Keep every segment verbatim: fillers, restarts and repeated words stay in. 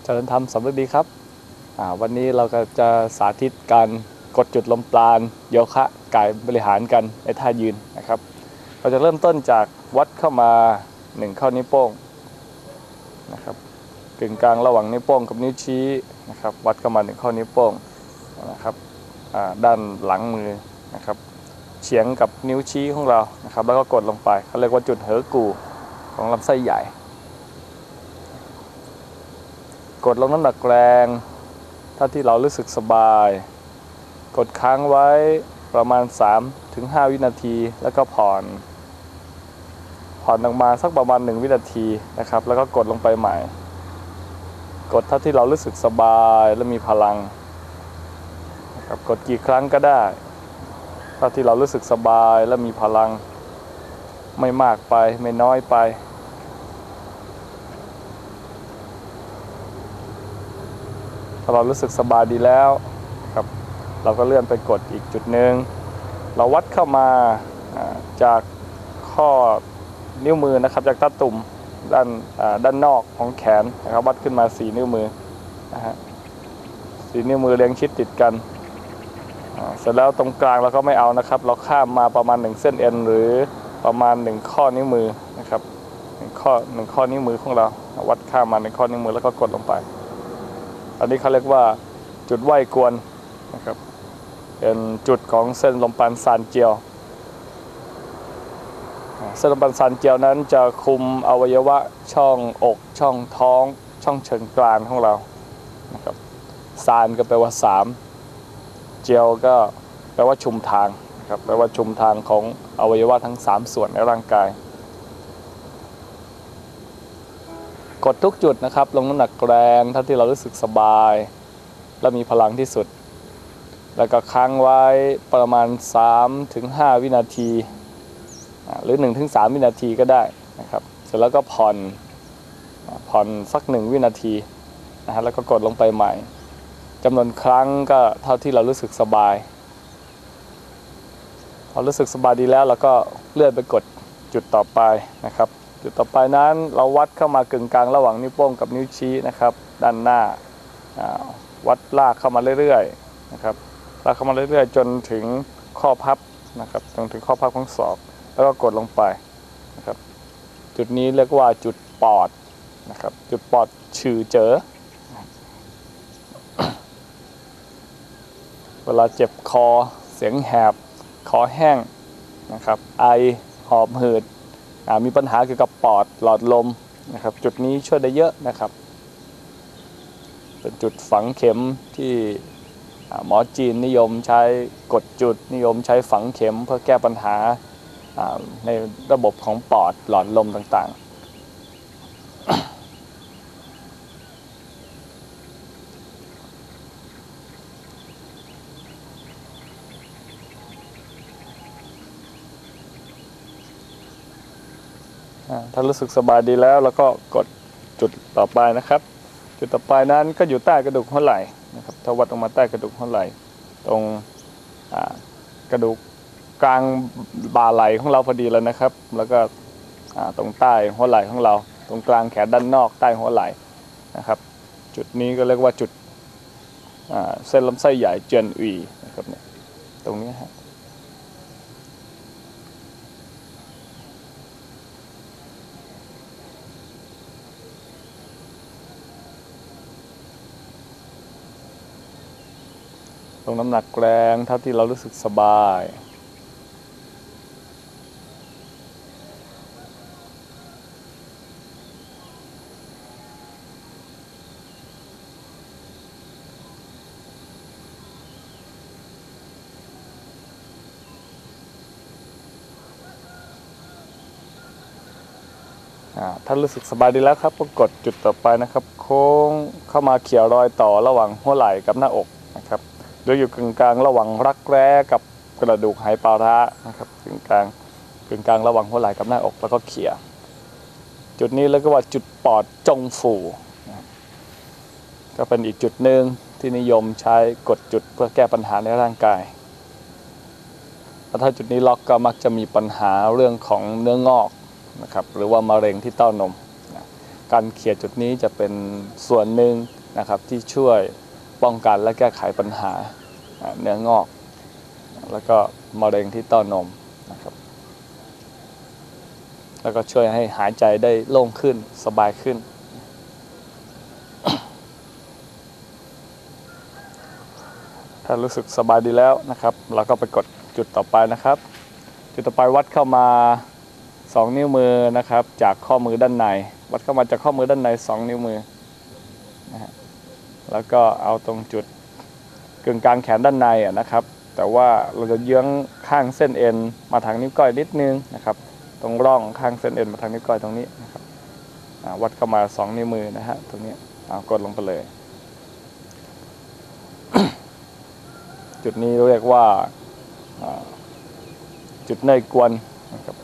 เจริญธรรมสำเร็จดีครับวันนี้เราก็จะสาธิตการกดจุดลมปราณโยคะกายบริหารกันในท่ายืนนะครับเราจะเริ่มต้นจากวัดเข้ามาหนึ่งข้อนิ้วโป้งนะครับกึ่งกลางระหว่างนิ้วโป้งกับนิ้วชี้นะครับวัดเข้ามาหนึ่งข้อนิ้วโป้งนะครับด้านหลังมือนะครับเฉียงกับนิ้วชี้ของเรานะครับแล้วก็กดลงไปเขาเรียกว่าจุดเหอกู่ของลำไส้ใหญ่กดลงน้ำหนักแรงถ้าที่เรารู้สึกสบายกดค้างไว้ประมาณ สามถึงห้า วินาทีแล้วก็ผ่อนผ่อนลงมาสักประมาณหนึ่งวินาทีนะครับแล้วก็กดลงไปใหม่กดเท่าที่เรารู้สึกสบายและมีพลังนะครับกดกี่ครั้งก็ได้เท่าที่เรารู้สึกสบายและมีพลังไม่มากไปไม่น้อยไปถ้าเรารู้สึกสบายดีแล้วครับเราก็เลื่อนไปกดอีกจุดหนึ่งเราวัดเข้ามาจากข้อนิ้วมือนะครับจากตาตุ่มด้านด้านนอกของแขนนะครับวัดขึ้นมาสี่นิ้วมือนะฮะสี่นิ้วมือเรียงชิดติดกันเสร็จแล้วตรงกลางเราก็ไม่เอานะครับเราข้ามมาประมาณหนึ่งเส้นเอ็นหรือประมาณหนึ่งข้อนิ้วมือนะครับหนึ่งข้อหนึ่งข้อนิ้วมือของเราวัดข้ามมาหนึ่งข้อนิ้วมือแล้วก็กดลงไปอันนี้เขาเรียกว่าจุดไหว้กวนนะครับเป็นจุดของเส้นลมปราณซานเจียวเส้นลมปราณซานเจียวนั้นจะคุมอวัยวะช่องอกช่องท้องช่องเชิงกรานของเรานะครับซานก็แปลว่าสามเจียวก็แปลว่าชุมทางนะครับแปลว่าชุมทางของอวัยวะทั้งสามส่วนในร่างกายกดทุกจุดนะครับลงน้ำหนักแรงเท่าที่เรารู้สึกสบายและมีพลังที่สุดแล้วก็ค้างไว้ประมาณ สามถึงห้า วินาทีหรือ หนึ่งถึงสาม วินาทีก็ได้นะครับเสร็จแล้วก็ผ่อนผ่อนสักหนึ่งวินาทีนะฮะแล้วก็กดลงไปใหม่จำนวนครั้งก็เท่าที่เรารู้สึกสบายพอรู้สึกสบายดีแล้วเราก็เลื่อนไปกดจุดต่อไปนะครับจุดต่อไปนั้นเราวัดเข้ามากึ่งกลางระหว่างนิ้วโป้งกับนิ้วชี้นะครับด้านหน้าวัดลากเข้ามาเรื่อยๆนะครับลากเข้ามาเรื่อยๆจนถึงข้อพับนะครับจนถึงข้อพับของศอกแล้วก็กดลงไปนะครับจุดนี้เรียกว่าจุดปอดนะครับจุดปอดฉือเจอเวลาเจ็บคอเสียงแหบคอแห้งนะครับไอหอบหืดมีปัญหาเกี่ยวกับปอดหลอดลมนะครับจุดนี้ช่วยได้เยอะนะครับเป็นจุดฝังเข็มที่หมอจีนนิยมใช้กดจุดนิยมใช้ฝังเข็มเพื่อแก้ปัญหาในระบบของปอดหลอดลมต่างๆถ้ารู้สึกสบายดีแล้วเราก็กดจุดต่อไปนะครับจุดต่อไปนั้นก็อยู่ใต้กระดูกหัวไหล่นะครับถ้าวัดออกมาใต้กระดูกหัวไหล่ตรงกระดูกกลางบ่าไหล่ของเราพอดีแล้วนะครับแล้วก็ตรงใต้หัวไหล่ของเราตรงกลางแขนด้านนอกใต้หัวไหล่นะครับจุดนี้ก็เรียกว่าจุดเส้นลำไส้ใหญ่เจียนอีนะครับเนี่ยตรงนี้ฮะลงน้ำหนักแรงเท่าที่เรารู้สึกสบายถ้ารู้สึกสบายดีแล้วครับก็กดจุดต่อไปนะครับโค้งเข้ามาเขี่ยรอยต่อระหว่างหัวไหล่กับหน้าอกนะครับโดยอยู่กึ่งกลางระหว่างรักแร้กับกระดูกไหปลาร้านะครับกึ่งกลางกึ่งกลางระหว่างหัวไหล่กับหน้าอกแล้วก็เขี่ยจุดนี้เรียกว่าจุดปอดจงฟูก็เป็นอีกจุดหนึ่งที่นิยมใช้กดจุดเพื่อแก้ปัญหาในร่างกายถ้าจุดนี้ล็อกก็มักจะมีปัญหาเรื่องของเนื้องอกนะครับหรือว่ามะเร็งที่เต้านมการเขี่ยจุดนี้จะเป็นส่วนหนึ่งนะครับที่ช่วยป้องกันและแก้ไขปัญหาเนื้องอกแล้วก็มะเร็งที่เต้านมนะครับแล้วก็ช่วยให้หายใจได้โล่งขึ้นสบายขึ้น ถ้ารู้สึกสบายดีแล้วนะครับเราก็ไปกดจุดต่อไปนะครับจุดต่อไปวัดเข้ามาสองนิ้วมือนะครับจากข้อมือด้านในวัดเข้ามาจากข้อมือด้านในสองนิ้วมือนะฮะแล้วก็เอาตรงจุดกึ่งกลางแขนด้านในนะครับแต่ว่าเราจะเยื้องข้างเส้นเอ็นมาทางนิ้วก้อยนิดนึงนะครับตรงร่องข้างเส้นเอ็นมาทางนิ้วก้อยตรงนี้นะครับวัดเข้ามาสองนิ้วมือนะฮะตรงนี้เอากดลงไปเลย จุดนี้เรียกว่าจุดเนยกวนนะครับ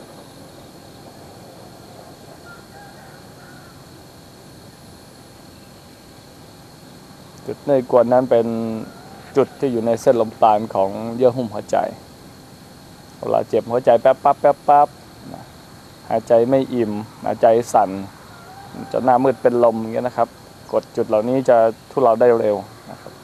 จุดเนยกวนนั้นเป็นจุดที่อยู่ในเส้นลมปราณของเยื่อหุ้มหัวใจเวลาเจ็บหัวใจแป๊บปั๊บแป๊บปั๊บหายใจไม่อิ่มหายใจสั่นจะหน้ามืดเป็นลมอย่างเงี้ยนะครับกดจุดเหล่านี้จะทุเลาได้เร็วนะครับ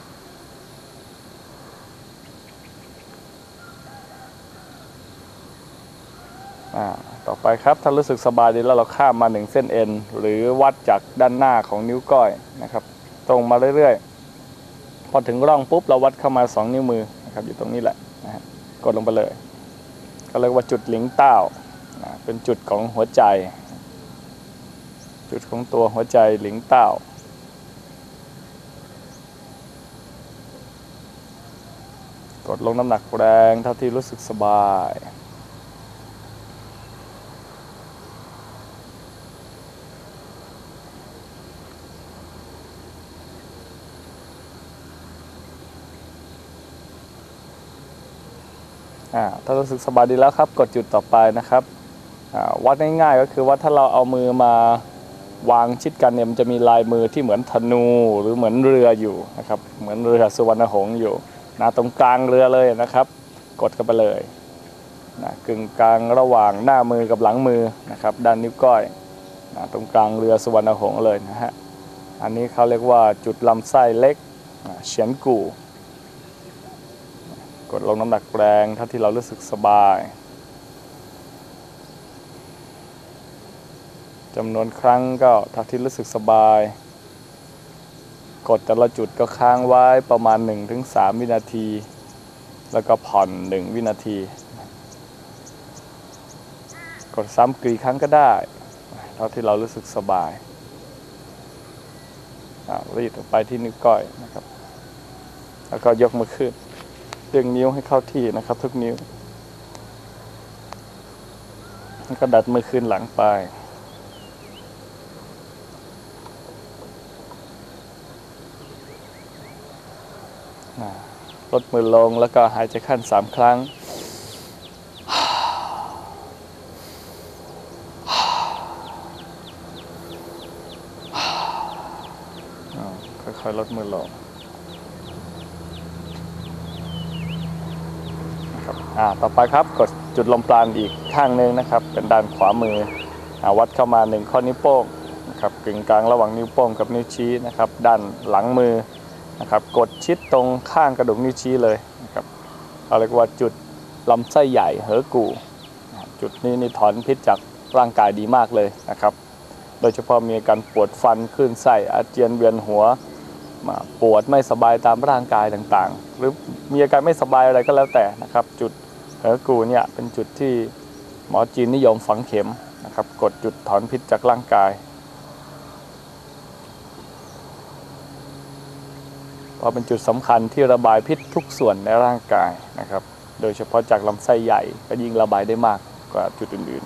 ต่อไปครับถ้ารู้สึกสบายดีแล้วเราข้ามมาหนึ่งเส้นเอ็นหรือวัดจากด้านหน้าของนิ้วก้อยนะครับตรงมาเรื่อยๆพอถึงร่องปุ๊บเราวัดเข้ามาสองนิ้วมือนะครับอยู่ตรงนี้แหละนะฮะกดลงไปเลยก็เรียกว่าจุดหลิงเต้านะเป็นจุดของหัวใจจุดของตัวหัวใจหลิงเต้ากดลงน้ำหนักแรงเท่าที่รู้สึกสบายถ้ารู้สึกสบายดีแล้วครับกดจุดต่อไปนะครับวัดง่ายๆก็คือว่าถ้าเราเอามือมาวางชิดกันเนี่ยมันจะมีลายมือที่เหมือนธนูหรือเหมือนเรืออยู่นะครับเหมือนเรือสุวรรณหงส์อยู่นะตรงกลางเรือเลยนะครับกดกันไปเลยนะกึ่งกลางระหว่างหน้ามือกับหลังมือนะครับด้านนิ้วก้อยนะตรงกลางเรือสุวรรณหงส์เลยนะฮะอันนี้เขาเรียกว่าจุดลำไส้เล็กเฉียนกู่กดลงน้ำหนักแรงเท่าที่เรารู้สึกสบายจำนวนครั้งก็เท่าที่รู้สึกสบายกดแต่ละจุดก็ค้างไว้ประมาณ หนึ่งถึงสาม วินาทีแล้วก็ผ่อนหนึ่งวินาทีกดซ้ำกี่ครั้งก็ได้เท่าที่เรารู้สึกสบายรีดออกไปที่นิ้วก้อยนะครับแล้วก็ยกมือขึ้นดึงนิ้วให้เข้าที่นะครับทุกนิ้วแล้วก็ดัดมือขึ้นหลังไปลดมือลงแล้วก็หายใจเข้าสามครั้งค่อยๆลดมือลงอ่าต่อไปครับกดจุดลมปราณอีกข้างนึงนะครับเป็นด้านขวามือวัดเข้ามาหนึ่งข้อนิ้วโป้งนะครับกึ่งกลางระหว่างนิ้วโป้งกับนิ้วชี้นะครับด้านหลังมือนะครับกดชิดตรงข้างกระดูกนิ้วชี้เลยนะครับเราเรียกว่าจุดลำไส้ใหญ่เหอกู่จุดนี้นี่ถอนพิษจากร่างกายดีมากเลยนะครับโดยเฉพาะมีอาการปวดฟันคลื่นไส้อาเจียนเวียนหัวปวดไม่สบายตามร่างกายต่างๆหรือมีอาการไม่สบายอะไรก็แล้วแต่นะครับจุดเหอกูเนี่ยเป็นจุดที่หมอจีนนิยมฝังเข็มนะครับกดจุดถอนพิษจากร่างกายเพราะเป็นจุดสำคัญที่ระบายพิษทุกส่วนในร่างกายนะครับโดยเฉพาะจากลำไส้ใหญ่ก็ยิ่งระบายได้มากกว่าจุดอื่น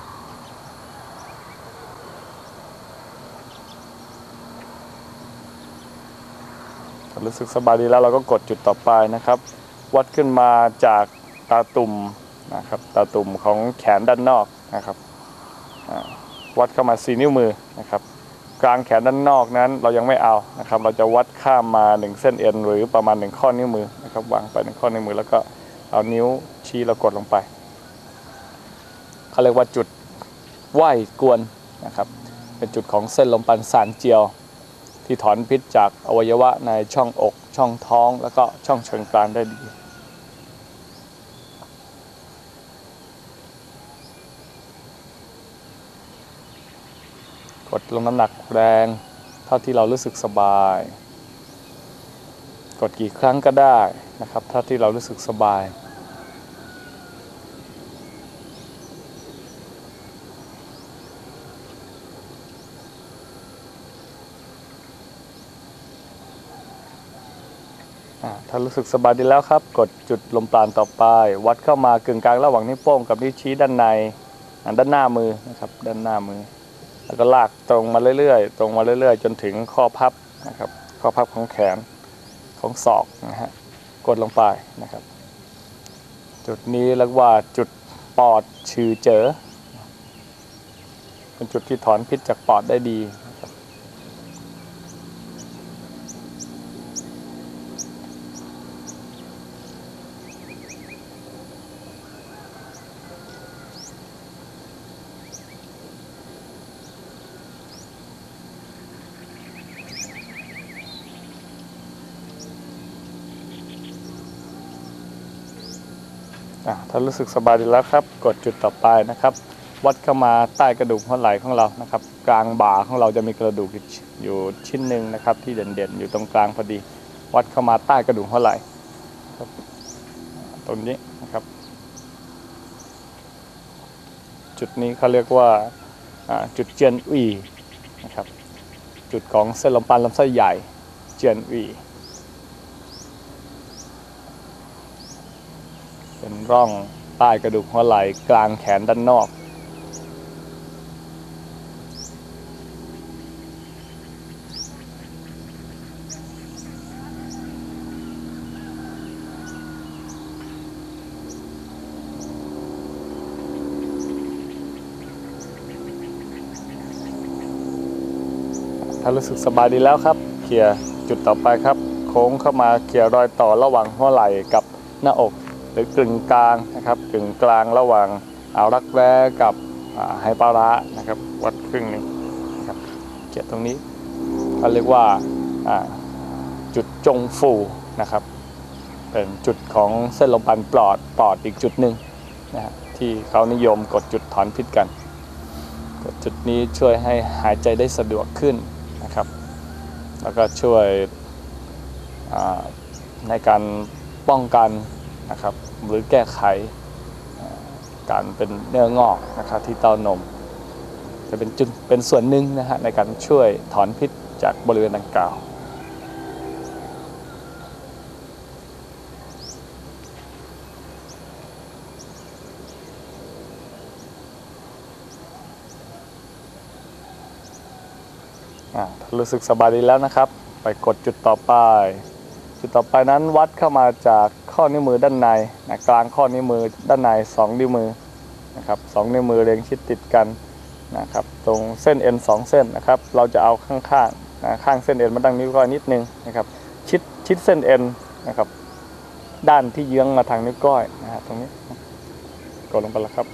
ๆรู้สึกสบายดีแล้วเราก็กดจุดต่อไปนะครับวัดขึ้นมาจากตาตุ่มนะครับตาตุ่มของแขนด้านนอกนะครับวัดเข้ามาสี่นิ้วมือนะครับกลางแขนด้านนอกนั้นเรายังไม่เอานะครับเราจะวัดข้ามมาหนึ่งเส้นเอ็นหรือประมาณหนึ่งข้อนิ้วมือนะครับวางไปหนึ่งข้อนิ้วมือแล้วก็เอานิ้วชี้แล้วกดลงไปเขาเรียกว่าจุดไหว้กวนนะครับเป็นจุดของเส้นลมปราณสานเจียวที่ถอนพิษจากอวัยวะในช่องอกช่องท้องแล้วก็ช่องเชิงกรานได้ดีกดลงน้ำหนักแรงเท่าที่เรารู้สึกสบายกดกี่ครั้งก็ได้นะครับเท่าที่เรารู้สึกสบายถ้ารู้สึกสบายดีแล้วครับกดจุดลมปราณต่อไปวัดเข้ามากึ่งกลางระหว่างนิ้วโป้งกับนิ้วชี้ด้านในด้านหน้ามือนะครับด้านหน้ามือแล้วก็ลากตรงมาเรื่อยๆตรงมาเรื่อยๆจนถึงข้อพับนะครับข้อพับของแขนของศอกนะฮะกดลงไปนะครับจุดนี้เรียกว่าจุดปอดชื่อเจ๋อเป็นจุดที่ถอนพิษจากปอดได้ดีนะครับถ้ารู้สึกสบายดีแล้วครับกดจุดต่อไปนะครับวัดเข้ามาใต้กระดูกหัวไหล่ของเรานะครับกลางบ่าของเราจะมีกระดูกอยู่ชิ้นหนึ่งนะครับที่เด่นๆอยู่ตรงกลางพอดีวัดเข้ามาใต้กระดูกหัวไหล่ตรงนี้นะครับจุดนี้เขาเรียกว่าจุดเจียนอีนะครับจุดของเส้นลมปราณลำไส้ใหญ่เจียนอีเป็นร่องใต้กระดูกหัวไหล่กลางแขนด้านนอกถ้ารู้สึกสบายดีแล้วครับเขี่ยจุดต่อไปครับโค้งเข้ามาเขี่ยรอยต่อระหว่างหัวไหล่กับหน้าอกหรือกึ่งกลางนะครับกึ่งกลางระหว่างอ่าวรักแร้กับไหปลาร้านะครับวัดครึ่งหนึ่งนะครับเกี่ยวตรงนี้เขาเรียกว่าจุดจงฟูนะครับเป็นจุดของเส้นลมปราณปอดปอดอีกจุดหนึ่งนะฮะที่เขานิยมกดจุดถอนพิษกันกดจุดนี้ช่วยให้หายใจได้สะดวกขึ้นนะครับแล้วก็ช่วยในการป้องกันนะครับหรือแก้ไขการเป็นเนื้องอกนะครับที่เต้านมจะเป็นจุดเป็นส่วนหนึ่งนะฮะในการช่วยถอนพิษจากบริเวณดังกล่าวถ้ารู้สึกสบายดีแล้วนะครับไปกดจุดต่อไปจุดต่อไปนั้นวัดเข้ามาจากข้อนิ้วมือด้านในนะกลางข้อนิ้วมือด้านในสองนิ้วมือนะครับสองนิ้วมือเรียงชิดติดกันนะครับตรงเส้นเอ็นสองเส้นนะครับเราจะเอาข้างๆนะข้างเส้นเอ็นมาดังนิ้วก้อยนิดนึงนะครับชิดชิดเส้นเอ็นนะครับด้านที่เยื้องมาทางนิ้วก้อยนะฮะตรงนี้กดลงไปแล้วครับ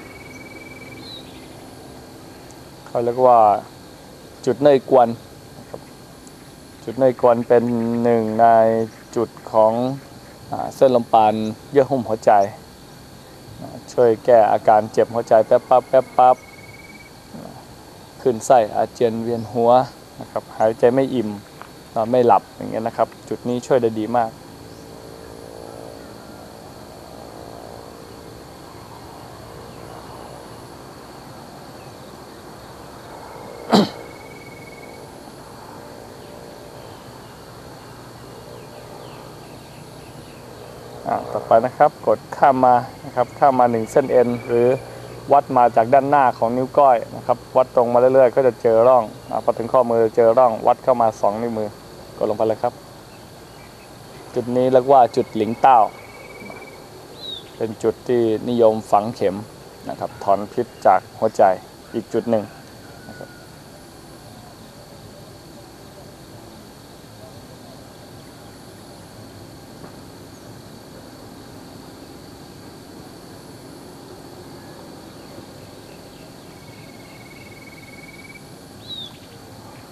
เขาเรียกว่าจุดเนยกวนจุดเนยกวนเป็นหนึ่งในจุดของเส้นลมปราณเยื่อหุ้มหัวใจช่วยแก้อาการเจ็บหัวใจแป๊บปั๊บแป๊บปั๊บขึ้นไส้อาเจียนเวียนหัวนะครับหายใจไม่อิ่มนอนไม่หลับอย่างเงี้ยนะครับจุดนี้ช่วยได้ดีมากต่อไปนะครับกดข้ามมานะครับข้ามมาหนึ่งเส้นเอ็นหรือวัดมาจากด้านหน้าของนิ้วก้อยนะครับวัดตรงมาเรื่อยๆก็จะเจอร่องพอถึงข้อมือเจอร่องวัดเข้ามาสองนิ้วมือกดลงไปเลยครับจุดนี้เรียกว่าจุดหลิงเต้าเป็นจุดที่นิยมฝังเข็มนะครับถอนพิษจากหัวใจอีกจุดหนึ่งนะครับ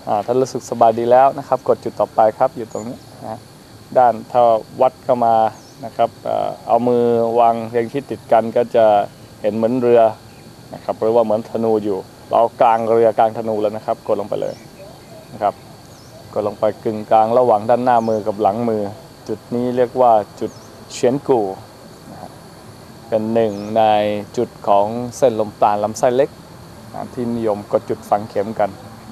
ถ้ารู้สึกสบายดีแล้วนะครับกดจุดต่อไปครับอยู่ตรงนี้นะด้านถ้าวัดเข้ามานะครับเอามือวางเรียงชิดติดกันก็จะเห็นเหมือนเรือนะครับหรือว่าเหมือนธนูอยู่เรากลางเรือกลางธนูแล้วนะครับกดลงไปเลยนะครับกดลงไปกึ่งกลางระหว่างด้านหน้ามือกับหลังมือจุดนี้เรียกว่าจุดเฉียนกู่เป็นหนึ่งในจุดของเส้นลมปราณลำไส้เล็กที่นิยมกดจุดฝังเข็มกัน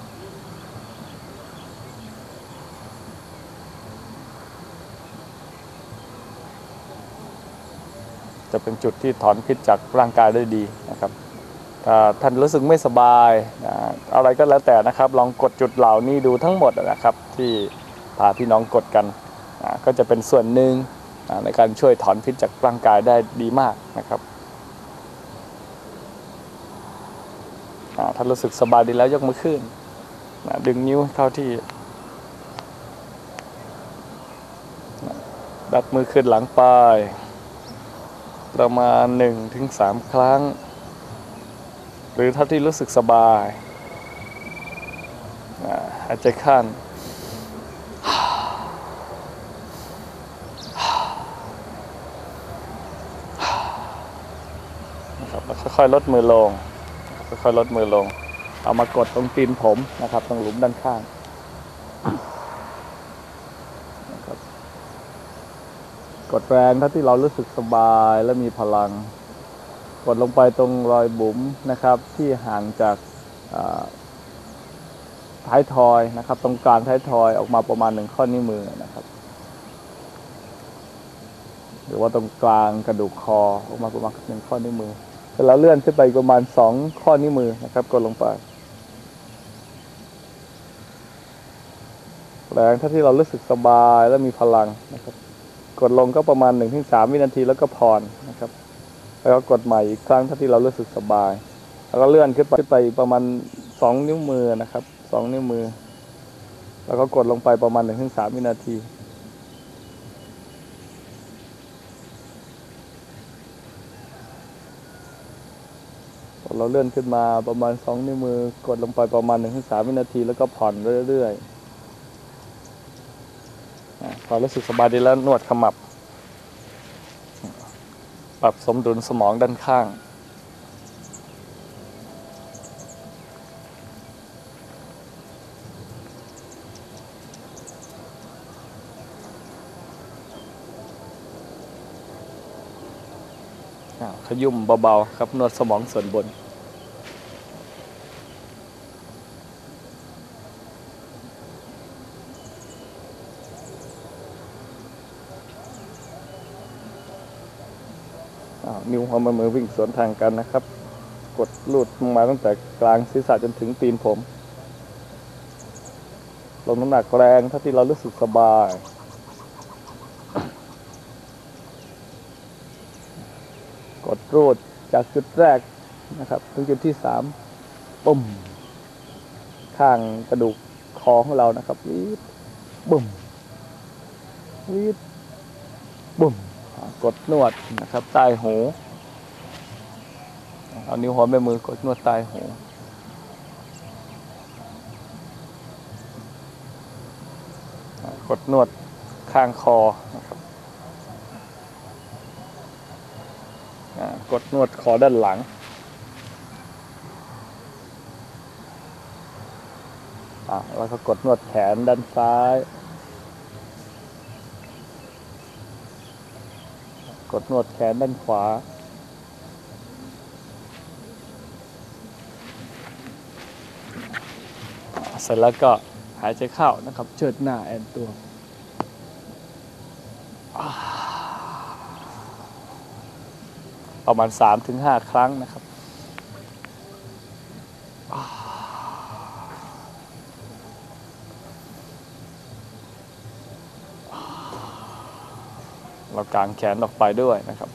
จะเป็นจุดที่ถอนพิษจากร่างกายได้ดีนะครับถ้าท่านรู้สึกไม่สบายนะอะไรก็แล้วแต่นะครับลองกดจุดเหล่านี้ดูทั้งหมดนะครับที่พาพี่น้องกดกันนะก็จะเป็นส่วนหนึ่งนะในการช่วยถอนพิษจากร่างกายได้ดีมากนะครับถ้ารู้สึกสบายดีแล้วยกมือขึ้นนะดึงนิ้วเข้าที่นะดัดมือขึ้นหลังไปประมาณ หนึ่งถึงสาม ครั้งหรือถ้าที่รู้สึกสบายหายใจเข้านะครับแล้วค่อยๆลดมือลงค่อยๆลดมือลงเอามากดตรงตีนผมนะครับตรงหลุมด้านข้างนะครับกดแรงถ้าที่เรารู้สึกสบายและมีพลังกดลงไปตรงรอยบุ๋มนะครับที่ห่างจากท้ายทอยนะครับตรงกลางท้ายทอยออกมาประมาณหนึ่งข้อนิ้วมือนะครับหรือว่าตรงกลางกระดูกคอออกมาประมาณหนึ่งข้อนิ้วมือเสร็จแล้วเลื่อนขึ้นไปประมาณสองข้อนิ้วมือนะครับกดลงไปแรงถ้าที่เรารู้สึกสบายและมีพลังนะครับกดลงก็ประมาณ หนึ่งถึงสาม วินาทีแล้วก็ผ่อนนะครับแล้วก็กดใหม่อีกครั้งถ้าที่เรารู้สึกสบายแล้วก็เลื่อนขึ้นไปขึ้นไปประมาณสองนิ้วมือนะครับสองนิ้วมือแล้วก็กดลงไปประมาณ หนึ่งถึงสาม วินาทีเราเลื่อนขึ้นมาประมาณสองนิ้วมือกดลงไปประมาณ หนึ่งถึงสาม วินาทีแล้วก็ผ่อนเรื่อยๆพอรู้สึกสบายดีแล้วนวดขมับปรับสมดุลสมองด้านข้างขยุ่มเบาๆครับนวดสมองส่วนบนนิ้วหัวมือวิ่งสวนทางกันนะครับกดลูดมาตั้งแต่กลางศีรษะจนถึงตีนผมลงน้ำหนักแรงถ้าที่เรารู้สึกสบายกดรูดจากจุดแรกนะครับถึงจุดที่สามปุ่มข้างกระดูกคอของเรานะครับวีดบุ่มวีดบุ่มกดนวดนะครับใต้หูเอานิ้วหัวแม่มือกดนวดใต้หูกดนวดข้างคอนะครับกดนวดคอด้านหลังแล้วก็กดนวดแขนด้านซ้ายกดนวดแขนด้านขวาเสร็จแล้วก็หายใจเข้านะครับเชิดหน้าแอนตัวประมาณ สามถึงห้า ครั้งนะครับเรากางแขนออกไปด้วยนะครับ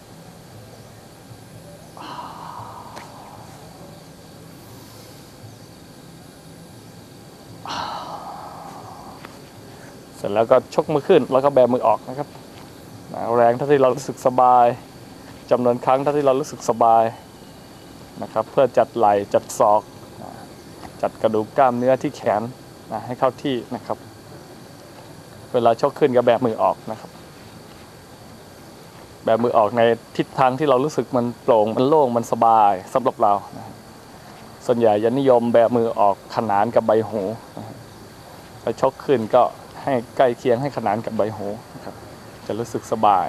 เสร็จแล้วก็ชกมือขึ้นแล้วก็แบมือออกนะครับแรงเท่าที่เรารู้สึกสบายจำนวนครั้งเท่าที่เรารู้สึกสบายนะครับเพื่อจัดไหล่จัดศอกจัดกระดูกกล้ามเนื้อที่แขนนะให้เข้าที่นะครับเวลาชกขึ้นก็แบบมือออกนะครับแบบมือออกในทิศทางที่เรารู้สึกมันโปร่งมันโล่งมันสบายสำหรับเรานะส่วนใหญ่จะนิยมแบบมือออกขนานกับใบหูไปชกขึ้นก็ให้ใกล้เคียงให้ขนานกับใบหูนะครับจะรู้สึกสบาย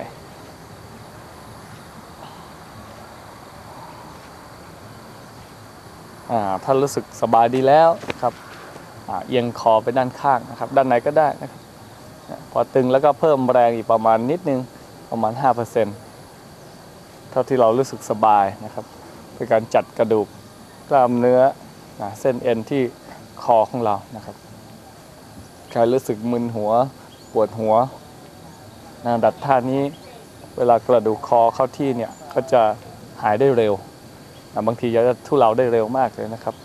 อ่าถ้ารู้สึกสบายดีแล้วครับอ่าเอียงคอไปด้านข้างนะครับด้านไหนก็ได้นะครับพอตึงแล้วก็เพิ่มแรงอีกประมาณนิดนึงประมาณ ห้าเปอร์เซ็นต์ เท่าที่เรารู้สึกสบายนะครับเป็นการจัดกระดูกกล้ามเนื้อนะเส้นเอ็นที่คอของเรานะครับใครรู้สึกมึนหัวปวดหัวนะดัดท่านี้เวลากระดูกคอเข้าที่เนี่ยก็จะหายได้เร็วนะบางทีจะทุเลาได้เร็วมากเลยนะครับ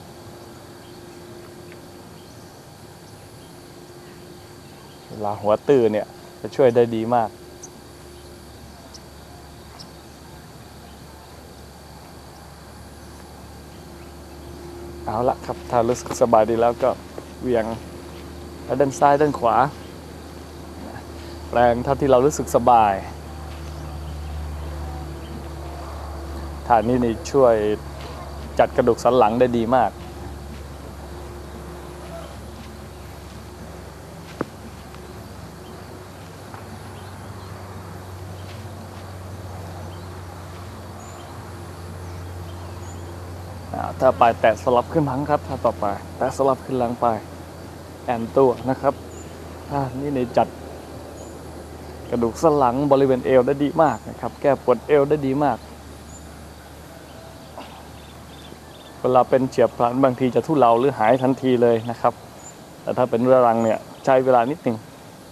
เวลาหัวตื้อเนี่ยจะช่วยได้ดีมากเอาละครับถ้ารู้สึกสบายดีแล้วก็เวียงด้านซ้ายด้านขวาแรงเท่าที่เรารู้สึกสบายท่านี้นี่ช่วยจัดกระดูกสันหลังได้ดีมากถ้าไปแตะสลับขึ้นหลังครับถ้าต่อไปแตะสลับขึ้นหลังไปแอนตัวนะครับท่านี้ในจัดกระดูกสันหลังบริเวณเอวได้ดีมากนะครับแก้ปวดเอวได้ดีมากเวลาเป็นเฉียบพลันบางทีจะทุเลาหรือหายทันทีเลยนะครับแต่ถ้าเป็นเรื้อรังเนี่ยใช้เวลานิดหนึ่ง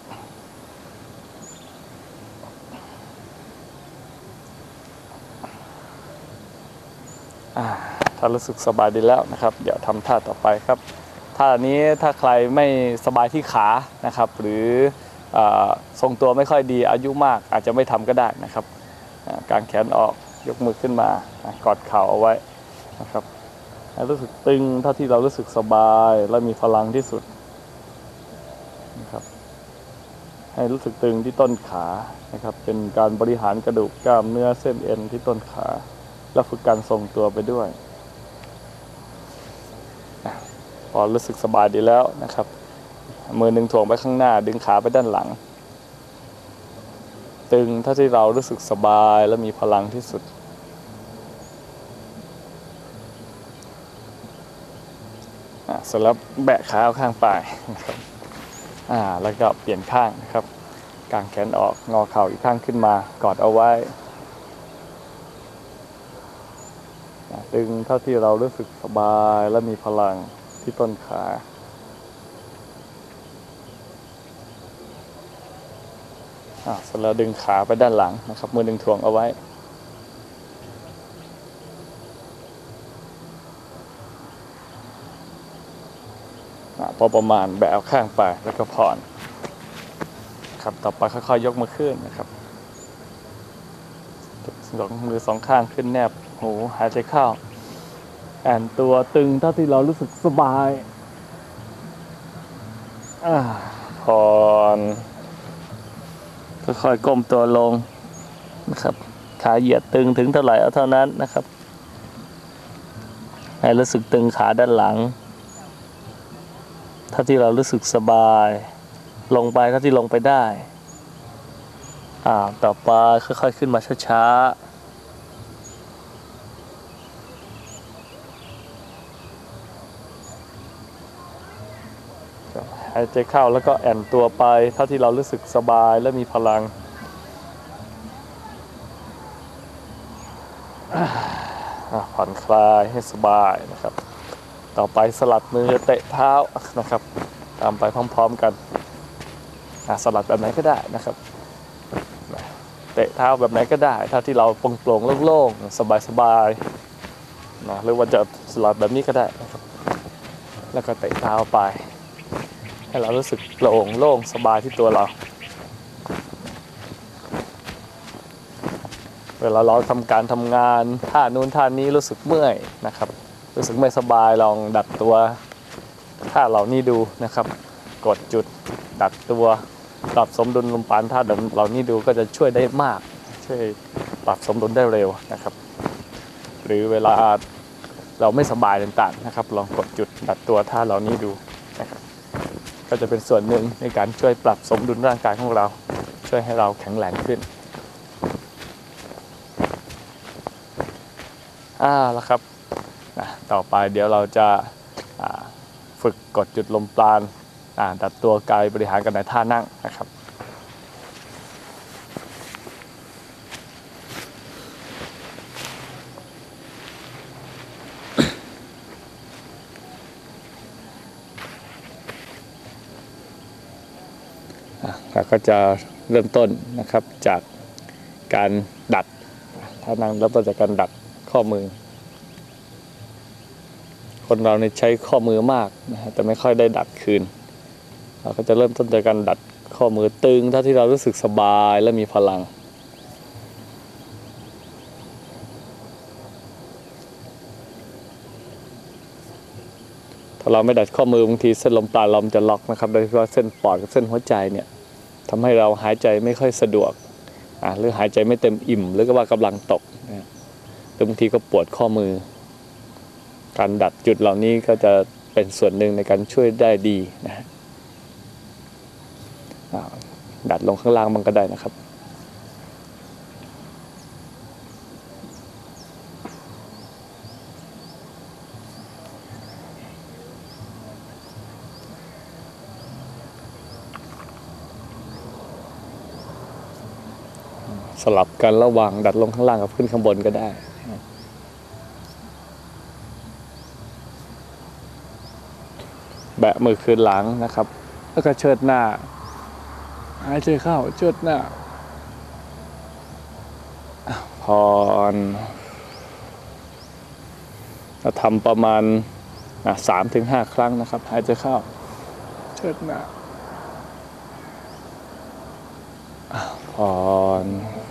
ถ้ารู้สึกสบายดีแล้วนะครับเดี๋ยวทำท่าต่อไปครับท่านี้ถ้าใครไม่สบายที่ขานะครับหรือทรงตัวไม่ค่อยดีอายุมากอาจจะไม่ทำก็ได้นะครับกางแขนออกยกมือขึ้นมากอดเข่าเอาไว้นะครับให้รู้สึกตึงเท่าที่เรารู้สึกสบายและมีพลังที่สุดนะครับให้รู้สึกตึงที่ต้นขานะครับเป็นการบริหารกระดูกกล้ามเนื้อเส้นเอ็นที่ต้นขาและฝึกการทรงตัวไปด้วยพอรู้สึกสบายดีแล้วนะครับมือหนึ่งถ่วงไปข้างหน้าดึงขาไปด้านหลังตึงถ้าที่เรารู้สึกสบายและมีพลังที่สุดเสร็จแล้วแบะขาข้างปลายนะครับอ่าแล้วก็เปลี่ยนข้างนะครับกางแขนออกงอเข่าอีกข้างขึ้นมากอดเอาไว้ตึงเท่าที่เรารู้สึกสบายและมีพลังที่ต้นขาอ่าเสร็จแล้วดึงขาไปด้านหลังนะครับมือหนึ่งถ่วงเอาไว้พอประมาณแบะข้างไปแล้วก็ผ่อนครับต่อไปค่อยๆยกมือขึ้นนะครับสองมือสองข้างขึ้นแนบหูหายใจเข้าแอนตัวตึงเท่าที่เรารู้สึกสบายผ่อนค่อยๆก้มตัวลงนะครับขาเหยียดตึงถึงเท่าไหร่เอาเท่านั้นนะครับให้รู้สึกตึงขาด้านหลังเท่าที่เรารู้สึกสบายลงไปเท่าที่ลงไปได้อ่าต่อไปค่อยๆขึ้นมาช้าๆหายใจเข้าแล้วก็แอนตัวไปเท่าที่เรารู้สึกสบายและมีพลังผ่อนคลายให้สบายนะครับต่อไปสลัดมือเตะเท้านะครับตามไปพร้อมๆกันสลัดแบบไหนก็ได้นะครับเตะเท้าแบบไหนก็ได้เท่าที่เราโปร่งๆโล่งๆสบายๆนะหรือว่าจะสลัดแบบนี้ก็ได้นะครับแล้วก็เตะเท้าไปให้เรารู้สึกโปร่งโล่งสบายที่ตัวเราเวลาเราทำการทำงานท่านู้นท่านี้รู้สึกเมื่อยนะครับรู้สึกไม่สบายลองดัดตัวท่าเหล่านี้ดูนะครับกดจุดดัดตัวปรับสมดุลลมปราณท่าเหล่านี้ดูก็จะช่วยได้มากช่วยปรับสมดุลได้เร็วนะครับหรือเวลาเราไม่สบายต่างๆนะครับลองกดจุดดัดตัวท่าเหล่านี้ดูนะครับก็จะเป็นส่วนหนึ่งในการช่วยปรับสมดุลร่างกายของเราช่วยให้เราแข็งแรงขึ้นอ่าแล้วครับนะต่อไปเดี๋ยวเราจะฝึกกดจุดลมปราณดัดตัวกายบริหารกันในท่านั่งนะครับเราก็จะเริ่มต้นนะครับจากการดัดท่านั่งเริ่มต้นจากการดัดข้อมือคนเราเนี่ยใช้ข้อมือมากนะฮะแต่ไม่ค่อยได้ดัดคืนเราก็จะเริ่มต้นจากการดัดข้อมือตึงเท่าที่เรารู้สึกสบายและมีพลังถ้าเราไม่ดัดข้อมือบางทีเส้นลมปราณเราจะล็อกนะครับโดยเฉพาะเส้นปอดกับเส้นหัวใจเนี่ยทำให้เราหายใจไม่ค่อยสะดวกอ่าหรือหายใจไม่เต็มอิ่มหรือก็ว่ากำลังตกนะหรือบางทีก็ปวดข้อมือการดัดจุดเหล่านี้ก็จะเป็นส่วนหนึ่งในการช่วยได้ดีนะฮะดัดลงข้างล่างมันก็ได้นะครับสลับกันระหว่างดัดลงข้างล่างกับขึ้นข้างบนก็ได้แบะมือคืนหลังนะครับแล้วก็เชิดหน้าหายใจเข้าเชิดหน้าผ่อนเราทำประมาณสามถึงห้าครั้งนะครับหายใจเข้าเชิดหน้าผ่อน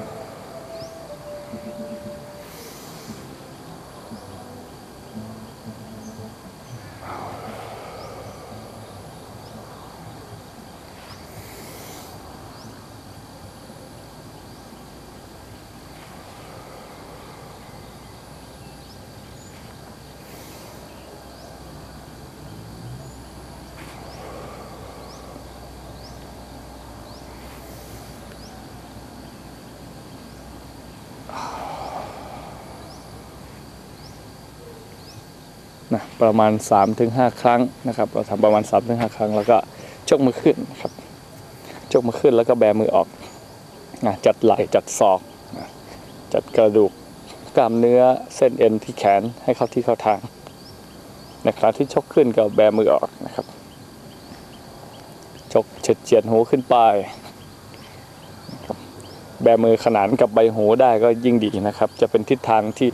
นะประมาณ สามถึงห้า ครั้งนะครับเราทำประมาณ สามถึงห้า ครั้งแล้วก็ชกมือขึ้นครับชกมือขึ้นแล้วก็แบมือออกนะจัดไหล่จัดศอกนะจัดกระดูกกล้ามเนื้อเส้นเอ็นที่แขนให้เข้าที่เข้าทางในขณะที่ชกขึ้นก็แบมือออกนะครับชกเฉียดเฉียดหูขึ้นไปนะครับแบมือขนานกับใบหูได้ก็ยิ่งดีนะครับจะเป็นทิศทางที่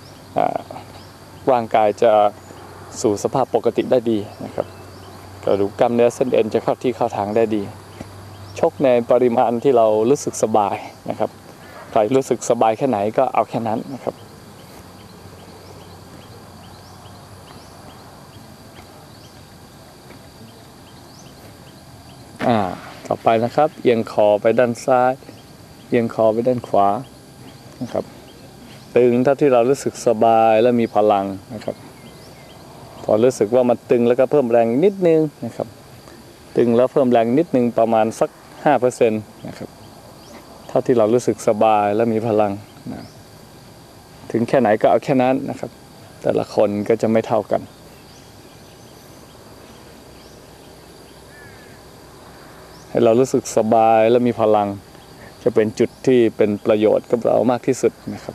ร่างกายจะสู่สภาพปกติได้ดีนะครับกระดูกกล้ามเนื้อเส้นเอ็นจะเข้าที่เข้าทางได้ดีชกในปริมาณที่เรารู้สึกสบายนะครับใครรู้สึกสบายแค่ไหนก็เอาแค่นั้นนะครับอ่าต่อไปนะครับเอียงคอไปด้านซ้ายเอียงคอไปด้านขวานะครับตึงถ้าที่เรารู้สึกสบายและมีพลังนะครับพอรู้สึกว่ามันตึงแล้วก็เพิ่มแรงนิดนึงนะครับตึงแล้วเพิ่มแรงนิดนึงประมาณสัก ห้าเปอร์เซ็นต์ นะครับเท่าที่เรารู้สึกสบายและมีพลังนะถึงแค่ไหนก็เอาแค่นั้นนะครับแต่ละคนก็จะไม่เท่ากันให้เรารู้สึกสบายและมีพลังจะเป็นจุดที่เป็นประโยชน์กับเรามากที่สุดนะครับ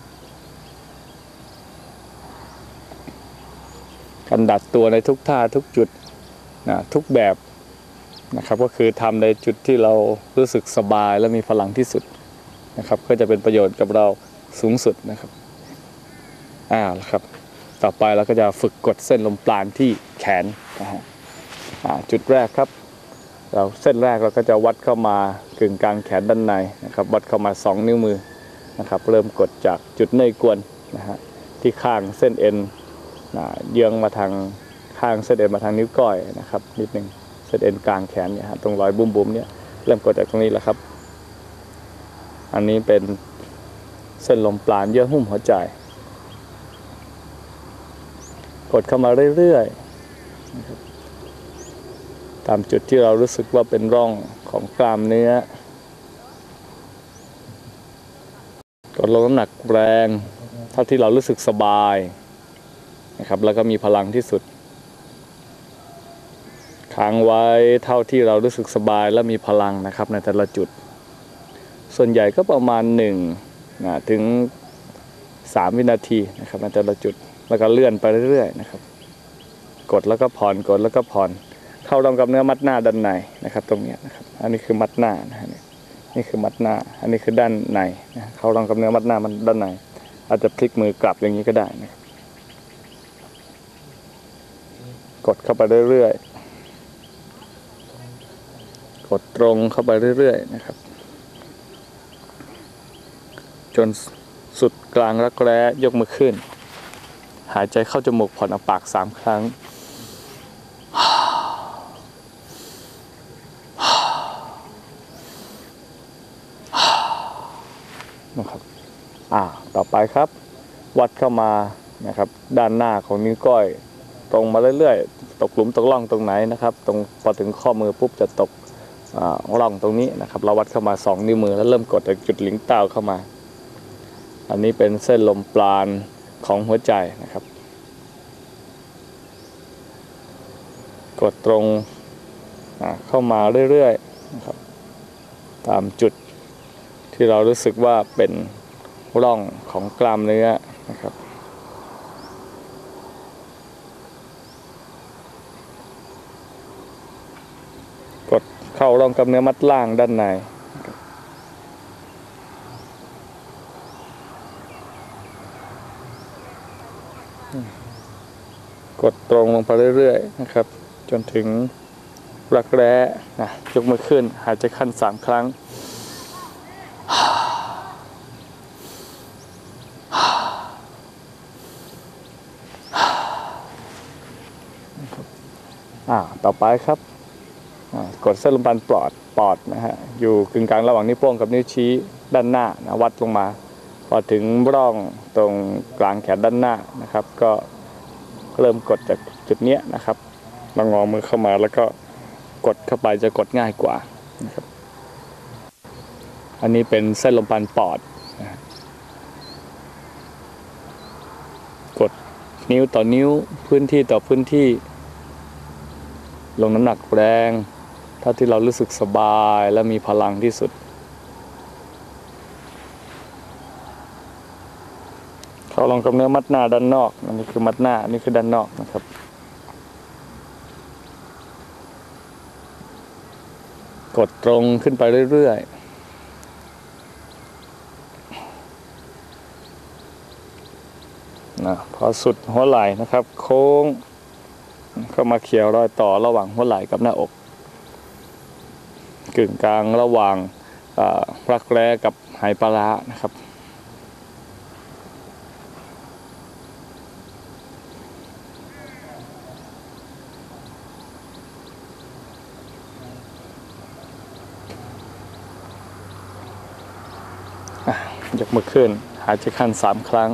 การดัดตัวในทุกท่าทุกจุดนะทุกแบบนะครับก็คือทำในจุดที่เรารู้สึกสบายและมีพลังที่สุดนะครับก็จะเป็นประโยชน์กับเราสูงสุดนะครับอ่าแล้วครับต่อไปเราก็จะฝึกกดเส้นลมปราณที่แขนนะฮะอ่าจุดแรกครับเราเส้นแรกเราก็จะวัดเข้ามากึ่งกลางแขนด้านในนะครับวัดเข้ามาสองนิ้วมือนะครับเริ่มกดจากจุดเนยกวนนะฮะที่ข้างเส้นเอ็นนะเยื้องมาทางขข้างเส้นเอ็นมาทางนิ้วก้อยนะครับนิดหนึ่งเส้นเอ็นกลางแขนเนี่ยฮะตรงรอยบุ้มๆเนี่ยเริ่มกดจากตรงนี้แหละครับอันนี้เป็นเส้นลมปราณเยื่อหุ้มหัวใจกดเข้ามาเรื่อยๆนะครับตามจุดที่เรารู้สึกว่าเป็นร่องของกล้ามเนื้อกดลงน้ำหนักแรงเท่าที่เรารู้สึกสบายนะครับแล้วก็มีพลังที่สุดค้างไว้เท่าที่เรารู้สึกสบายและมีพลังนะครับในแต่ละจุดส่วนใหญ่ก็ประมาณหนึ่งนะถึงสามวินาทีนะครับในแต่ละจุดแล้วก็เลื่อนไปเรื่อยๆนะครับกดแล้วก็ผ่อนกดแล้วก็ผ่อนเข้าร่องกับเนื้อมัดหน้าด้านในนะครับตรงนี้นะครับอันนี้คือมัดหน้านะฮะนี่คือมัดหน้าอันนี้คือด้านในนะเข้าร่องกับเนื้อมัดหน้ามันด้านในอาจจะพลิกมือกลับอย่างนี้ก็ได้นะครับกดเข้าไปเรื่อยๆกดตรงเข้าไปเรื่อยๆนะครับจนสุดกลางรักแร้ยกมือขึ้นหายใจเข้าจมูกผ่อนปากสามครั้งนะครับอ่าต่อไปครับวัดเข้ามานะครับด้านหน้าของนิ้วก้อยตรงมาเรื่อยๆตกหลุมตกร่องตรงไหนนะครับตรงพอถึงข้อมือปุ๊บจะตกร่องตรงนี้นะครับเราวัดเข้ามาสองนิ้วมือแล้วเริ่มกดจากจุดหลิงเต้าเข้ามาอันนี้เป็นเส้นลมปราณของหัวใจนะครับกดตรงเข้ามาเรื่อยๆนะครับตามจุดที่เรารู้สึกว่าเป็นร่องของกล้ามเนื้อนะครับกดเข้าร่องกล้ามเนื้อมัดล่างด้านในกดตรงลงไปเรื่อยๆนะครับจนถึงรักแร้นะยกมือขึ้นหายใจเข้าสามครั้งอ่าต่อไปครับกดเส้นลมปราณปลอดปอดนะฮะอยู่กึ่งกลางระหว่างนิ้วโป้งกับนิ้วชี้ด้านหน้านะวัดลงมาพอถึงร่องตรงกลางแขนด้านหน้านะครับก็เริ่มกดจากจุดนี้นะครับเรางอมือเข้ามาแล้วก็กดเข้าไปจะกดง่ายกว่านะครับอันนี้เป็นเส้นลมปราณปอดนะกดนิ้วต่อนิ้วพื้นที่ต่อพื้นที่ลงน้ำหนักแรงเท่าที่เรารู้สึกสบายและมีพลังที่สุดเข้าลงกับเนื้อมัดหน้าด้านนอกอันนี้คือมัดหน้าอันนี้คือด้านนอกนะครับกดตรงขึ้นไปเรื่อยๆนะพอสุดหัวไหล่นะครับโค้งเข้ามาเขี่ยรอยต่อระหว่างหัวไหล่กับหน้าอกกึ่งกลางระหว่างรักแร้กับไหปลาร้านะครับยกมือขึ้นหายใจเข้าสามครั้ง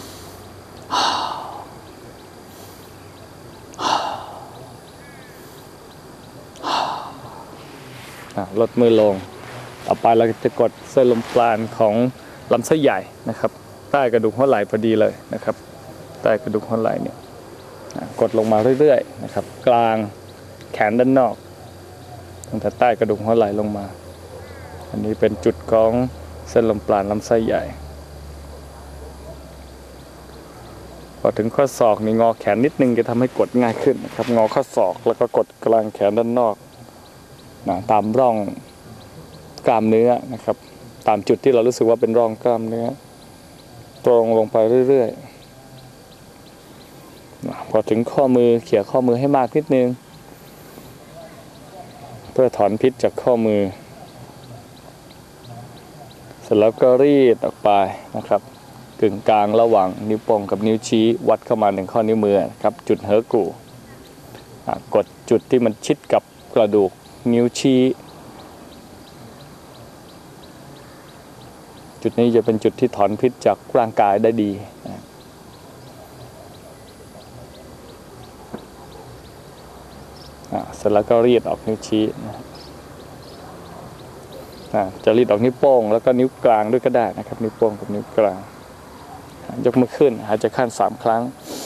ลดมือลงต่อไปเราจะกดเส้นลมปราณของลำไส้ใหญ่นะครับใต้กระดูกหัวไหล่พอดีเลยนะครับใต้กระดูกหัวไหล่เนี่ยกดลงมาเรื่อยๆนะครับกลางแขนด้านนอกตั้งแต่ใต้กระดูกหัวไหล่ลงมาอันนี้เป็นจุดของเส้นลมปราณลำไส้ใหญ่พอถึงข้อศอกนี่งอแขนนิดนึงจะทำให้กดง่ายขึ้นนะครับงอข้อศอกแล้วก็กดกลางแขนด้านนอกนะตามร่องกล้ามเนื้อนะครับตามจุดที่เรารู้สึกว่าเป็นร่องกล้ามเนื้อตรงลงไปเรื่อยๆนะพอถึงข้อมือเขี่ยข้อมือให้มากนิดนึงเพื่อถอนพิษจากข้อมือเสร็จแล้วก็รีดออกไปนะครับกึ่งกลางระหว่างนิ้วโป้งกับนิ้วชี้วัดเข้ามาหนึ่งข้อนิ้วมือครับจุดเฮอร์กูกดจุดที่มันชิดกับกระดูกนิ้วชี้จุดนี้จะเป็นจุดที่ถอนพิษจากร่างกายได้ดีเสร็จแล้วก็รีดออกนิ้วชี้จะรีดออกนิ้วโป้งแล้วก็นิ้วกลางด้วยก็ได้นะครับนิ้วโป้งกับนิ้วกลางยกมือขึ้นหายใจเข้าสามครั้ง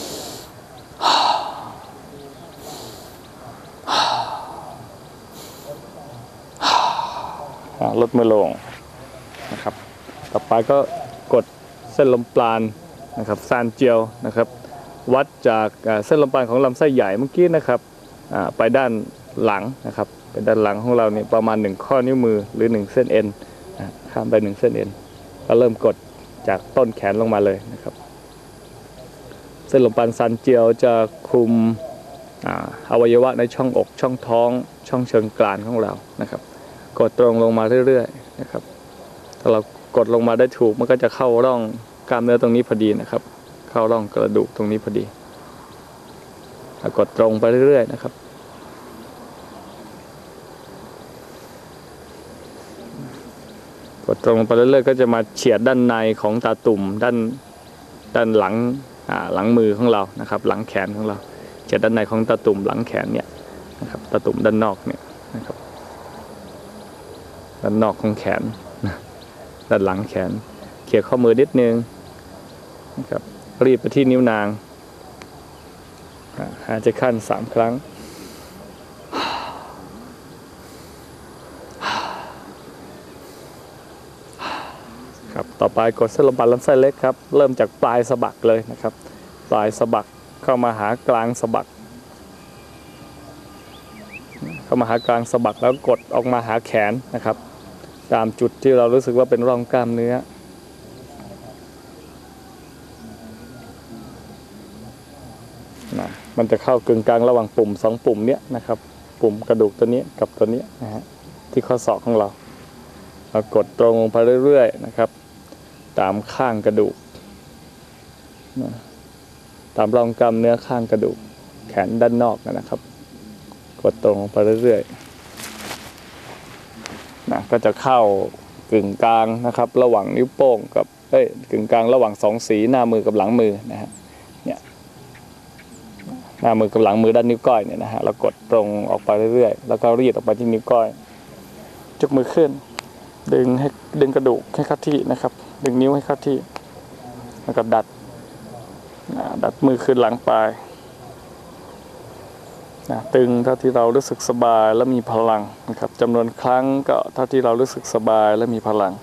ลดมือลงนะครับต่อไปก็กดเส้นลมปราณนะครับซานเจียวนะครับวัดจากเส้นลมปราณของลำไส้ใหญ่เมื่อกี้นะครับไปด้านหลังนะครับไปด้านหลังของเราเนี่ยประมาณหนึ่งข้อนิ้วมือหรือหนึ่งเส้นเอ็นข้ามไปหนึ่งเส้นเอ็นก็เริ่มกดจากต้นแขนลงมาเลยนะครับเส้นลมปราณซานเจียวจะคุมอวัยวะในช่องอกช่องท้องช่องเชิงกรานของเรานะครับกดตรงลงมาเรื่อยๆนะครับถ้าเรากดลงมาได้ถูกมันก็จะเข้าร่องกล้ามเนื้อตรงนี้พอดีนะครับเข้าร่องกระดูกตรงนี้พอดีกดตรงไปเรื่อยๆนะครับกดตรงไปเรื่อยๆก็จะมาเฉียดด้านในของตาตุ่มด้านด้านหลังหลังมือของเรานะครับหลังแขนของเราเฉียดด้านในของตาตุ่มหลังแขนเนี่ยนะครับตาตุ่มด้านนอกเนี่ยนะครับด้านนอกของแขนด้านหลังแขนเขี่ยข้อมือนิดนึงนะครับรีบไปที่นิ้วนางหายใจเข้าสามครั้งครับต่อไปกดเส้นลมปราณลำไส้เล็กครับเริ่มจากปลายสะบักเลยนะครับปลายสะบักเข้ามาหากลางสะบักเข้ามาหากลางสะบักแล้วกดออกมาหาแขนนะครับตามจุดที่เรารู้สึกว่าเป็นร่องกล้ามเนื้อนะมันจะเข้ากึ่งกลางระหว่างปุ่มสองปุ่มเนี้ยนะครับปุ่มกระดูกตัวนี้กับตัวนี้นะฮะที่ข้อศอกของเราเรากดตรงลงไปเรื่อยๆนะครับตามข้างกระดูกนะตามร่องกล้ามเนื้อข้างกระดูกแขนด้านนอกนะครับกดตรงลงไปเรื่อยๆนะก็จะเข้ากึ่งกลางนะครับระหว่างนิ้วโป้งกับเอ้ยกึ่งกลางระหว่างสองสีหน้ามือกับหลังมือนะฮะเนี่ยหน้ามือกับหลังมือด้านนิ้วก้อยเนี่ยนะฮะเรากดตรงออกไปเรื่อยๆแล้วก็รีดออกไปที่นิ้วก้อยยกมือขึ้นดึงให้ดึงกระดูกให้เข้าที่นะครับดึงนิ้วให้เข้าที่แล้วก็ดัดดัดมือขึ้นหลังปลายตึงเท่าที่เรารู้สึกสบายและมีพลังนะครับจำนวนครั้งก็เท่าที่เรารู้สึกสบายและมีพลัง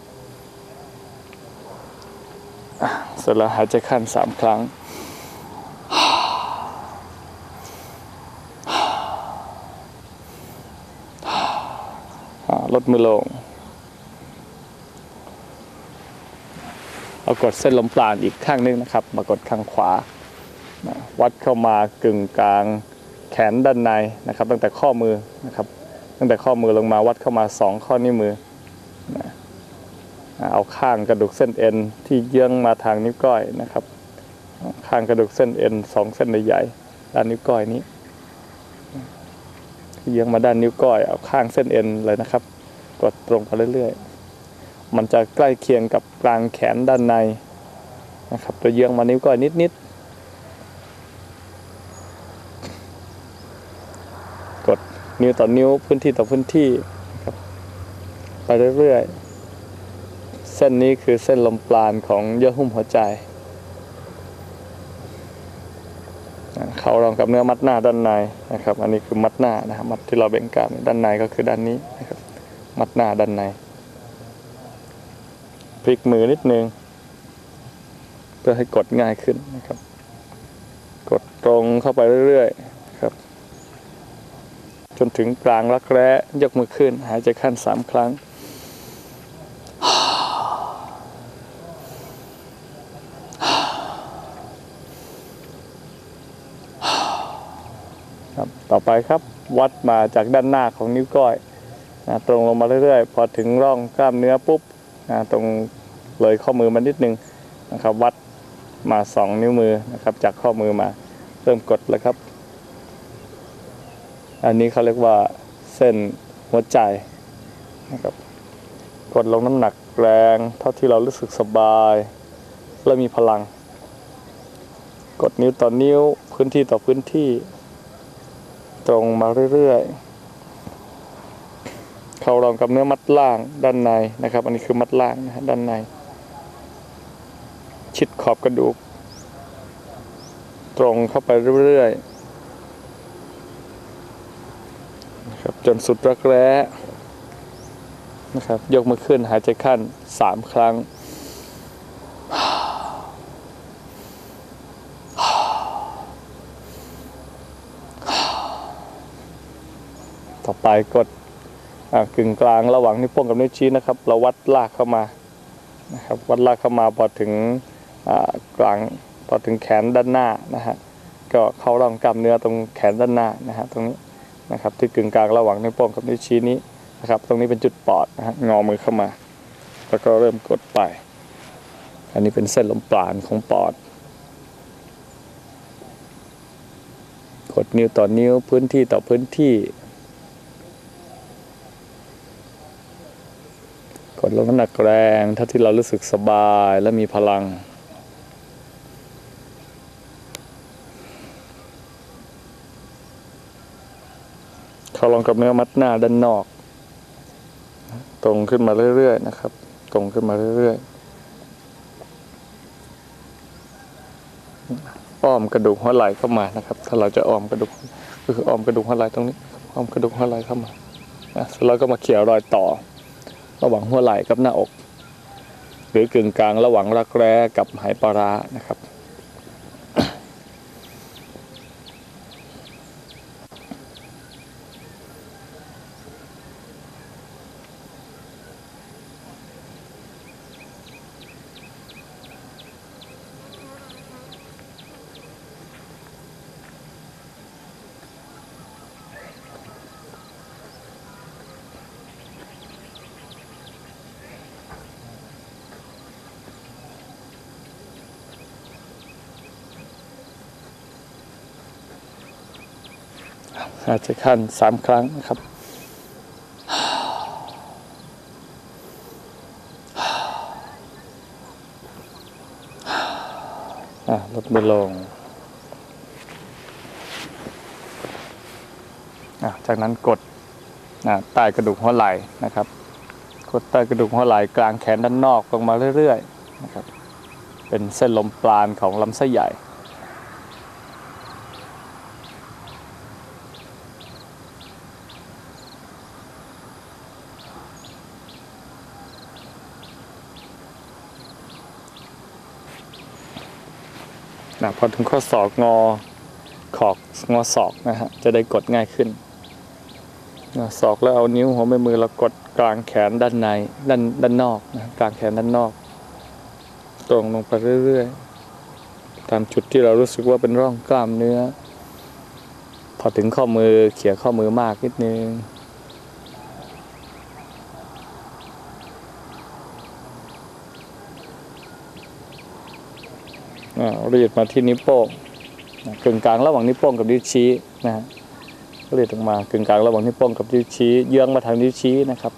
เสร็จแล้วหายใจเข้าสามครั้งลดมือลงเอากดเส้นลมปราณอีกข้างนึงนะครับมากดข้างขวาวัดเข้ามากึ่งกลางแขนด้านในนะครับตั้งแต่ข้อมือนะครับตั้งแต่ข้อมือลงมาวัดเข้ามาสองข้อนิ้วมือเอาข้างกระดูกเส้นเอ็นที่เยื้องมาทางนิ้วก้อยนะครับข้างกระดูกเส้นเอ็นสองเส้นใหญ่ๆด้านนิ้วก้อยนี้ที่เยื้องมาด้านนิ้วก้อยเอาข้างเส้นเอ็นเลยนะครับกดตรงไปเรื่อยๆมันจะใกล้เคียงกับกลางแขนด้านในนะครับตัวเยื้องมานิ้วก้อยนิดๆกดนิ้วต่อนิ้วพื้นที่ต่อพื้นที่ครับไปเรื่อยๆเส้นนี้คือเส้นลมปราณของเยื่อหุ้มหัวใจเข้ารองกับเนื้อมัดหน้าด้านในนะครับอันนี้คือมัดหน้านะครับมัดที่เราเบ่งกล้ามด้านในก็คือด้านนี้นะครับมัดหน้าด้านในพลิกมือนิดนึงเพื่อให้กดง่ายขึ้นนะครับกดตรงเข้าไปเรื่อยๆครับจนถึงกลางรักแร้ยกมือขึ้นหายใจเข้าสามครั้งครับต่อไปครับวัดมาจากด้านหน้าของนิ้วก้อยนะตรงลงมาเรื่อยๆพอถึงร่องกล้ามเนื้อปุ๊บนะตรงเลยข้อมือมานิดนึงนะครับวัดมาสองนิ้วมือนะครับจากข้อมือมาเริ่มกดแล้วครับอันนี้เขาเรียกว่าเส้นหัวใจนะครับกดลงน้ำหนักแรงเท่าที่เรารู้สึกสบายและมีพลังกดนิ้วต่อนิ้วพื้นที่ต่อพื้นที่ตรงมาเรื่อยๆเข้ารองกับเนื้อมัดล่างด้านในนะครับอันนี้คือมัดล่างนะฮะด้านในชิดขอบกระดูกตรงเข้าไปเรื่อยๆนะครับจนสุดรักแร้นะครับยกมือขึ้นหายใจขั้นสามครั้งต่อไปกดกึ่งกลางระหว่างนิ้วโป้งกับนิ้วชี้นะครับเราวัดลากเข้ามานะครับวัดลากเข้ามาพอถึงกลางพอถึงแขนด้านหน้านะฮะก็เข้าร่องกล้ามเนื้อตรงแขนด้านหน้านะฮะตรงนี้นะครับที่กึ่งกลางระหว่างนิ้วโป้งกับนิ้วชี้นี้นะครับตรงนี้เป็นจุดปอดนะฮะงอมือเข้ามาแล้วก็เริ่มกดไปอันนี้เป็นเส้นลมปราณของปอดกดนิ้วต่อนิ้วพื้นที่ต่อพื้นที่กดลงน้ำหนักแรงเท่าที่เรารู้สึกสบายและมีพลังเข้าลงกับเนื้อมัดหน้าด้านนอกตรงขึ้นมาเรื่อยๆนะครับตรงขึ้นมาเรื่อยๆอ้อมกระดูกหัวไหล่เข้ามานะครับถ้าเราจะอ้อมกระดูกก็คืออ้อมกระดูกหัวไหล่ตรงนี้อ้อมกระดูกหัวไหล่เข้ามาเสร็จแล้วก็มาเขี่ยรอยต่อระหว่างหัวไหล่กับหน้าอกหรือกึ่งกลางระหว่างรักแร้กับไหปลาร้านะครับหายใจขั้นสามครั้งนะครับลดมือลงจากนั้นกดใต้กระดูกหัวไหล่นะครับกดใต้กระดูกหัวไหล่กลางแขนด้านนอกลงมาเรื่อยๆนะครับเป็นเส้นลมปราณของลำไส้ใหญ่พอถึงข้อศอกงอขอกงอศอกนะฮะจะได้กดง่ายขึ้นงอศอกแล้วเอานิ้วหัวแม่มือเรากดกลางแขนด้านในด้านด้านนอกนะกลางแขนด้านนอกตรงลงไปเรื่อยๆตามจุดที่เรารู้สึกว่าเป็นร่องกล้ามเนื้อพอถึงข้อมือเขี่ยข้อมือมากนิดนึงรีดมาที่นิ้วโป้งกึ่งกลางระหว่างนิ้วโป้งกับนิ้วชี้นะฮะรีดออกมากึ่งกลางระหว่างนิ้วโป้งกับนิ้วชี้เยื้องมาทางนิ้วชี้นะครับ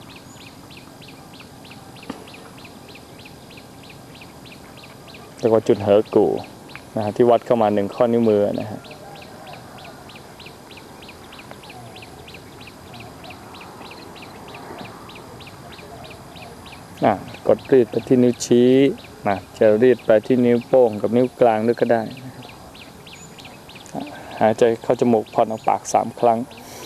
เรียกว่าจุดเหอกู่นะฮะที่วัดเข้ามาหนึ่งข้อนิ้วมือนะฮะกดรีดไปที่นิ้วชี้นะจะรีดไปที่นิ้วโป้งกับนิ้วกลางด้วยก็ได้หายใจเข้าจมูกผ่อนออกปากสามครั้ง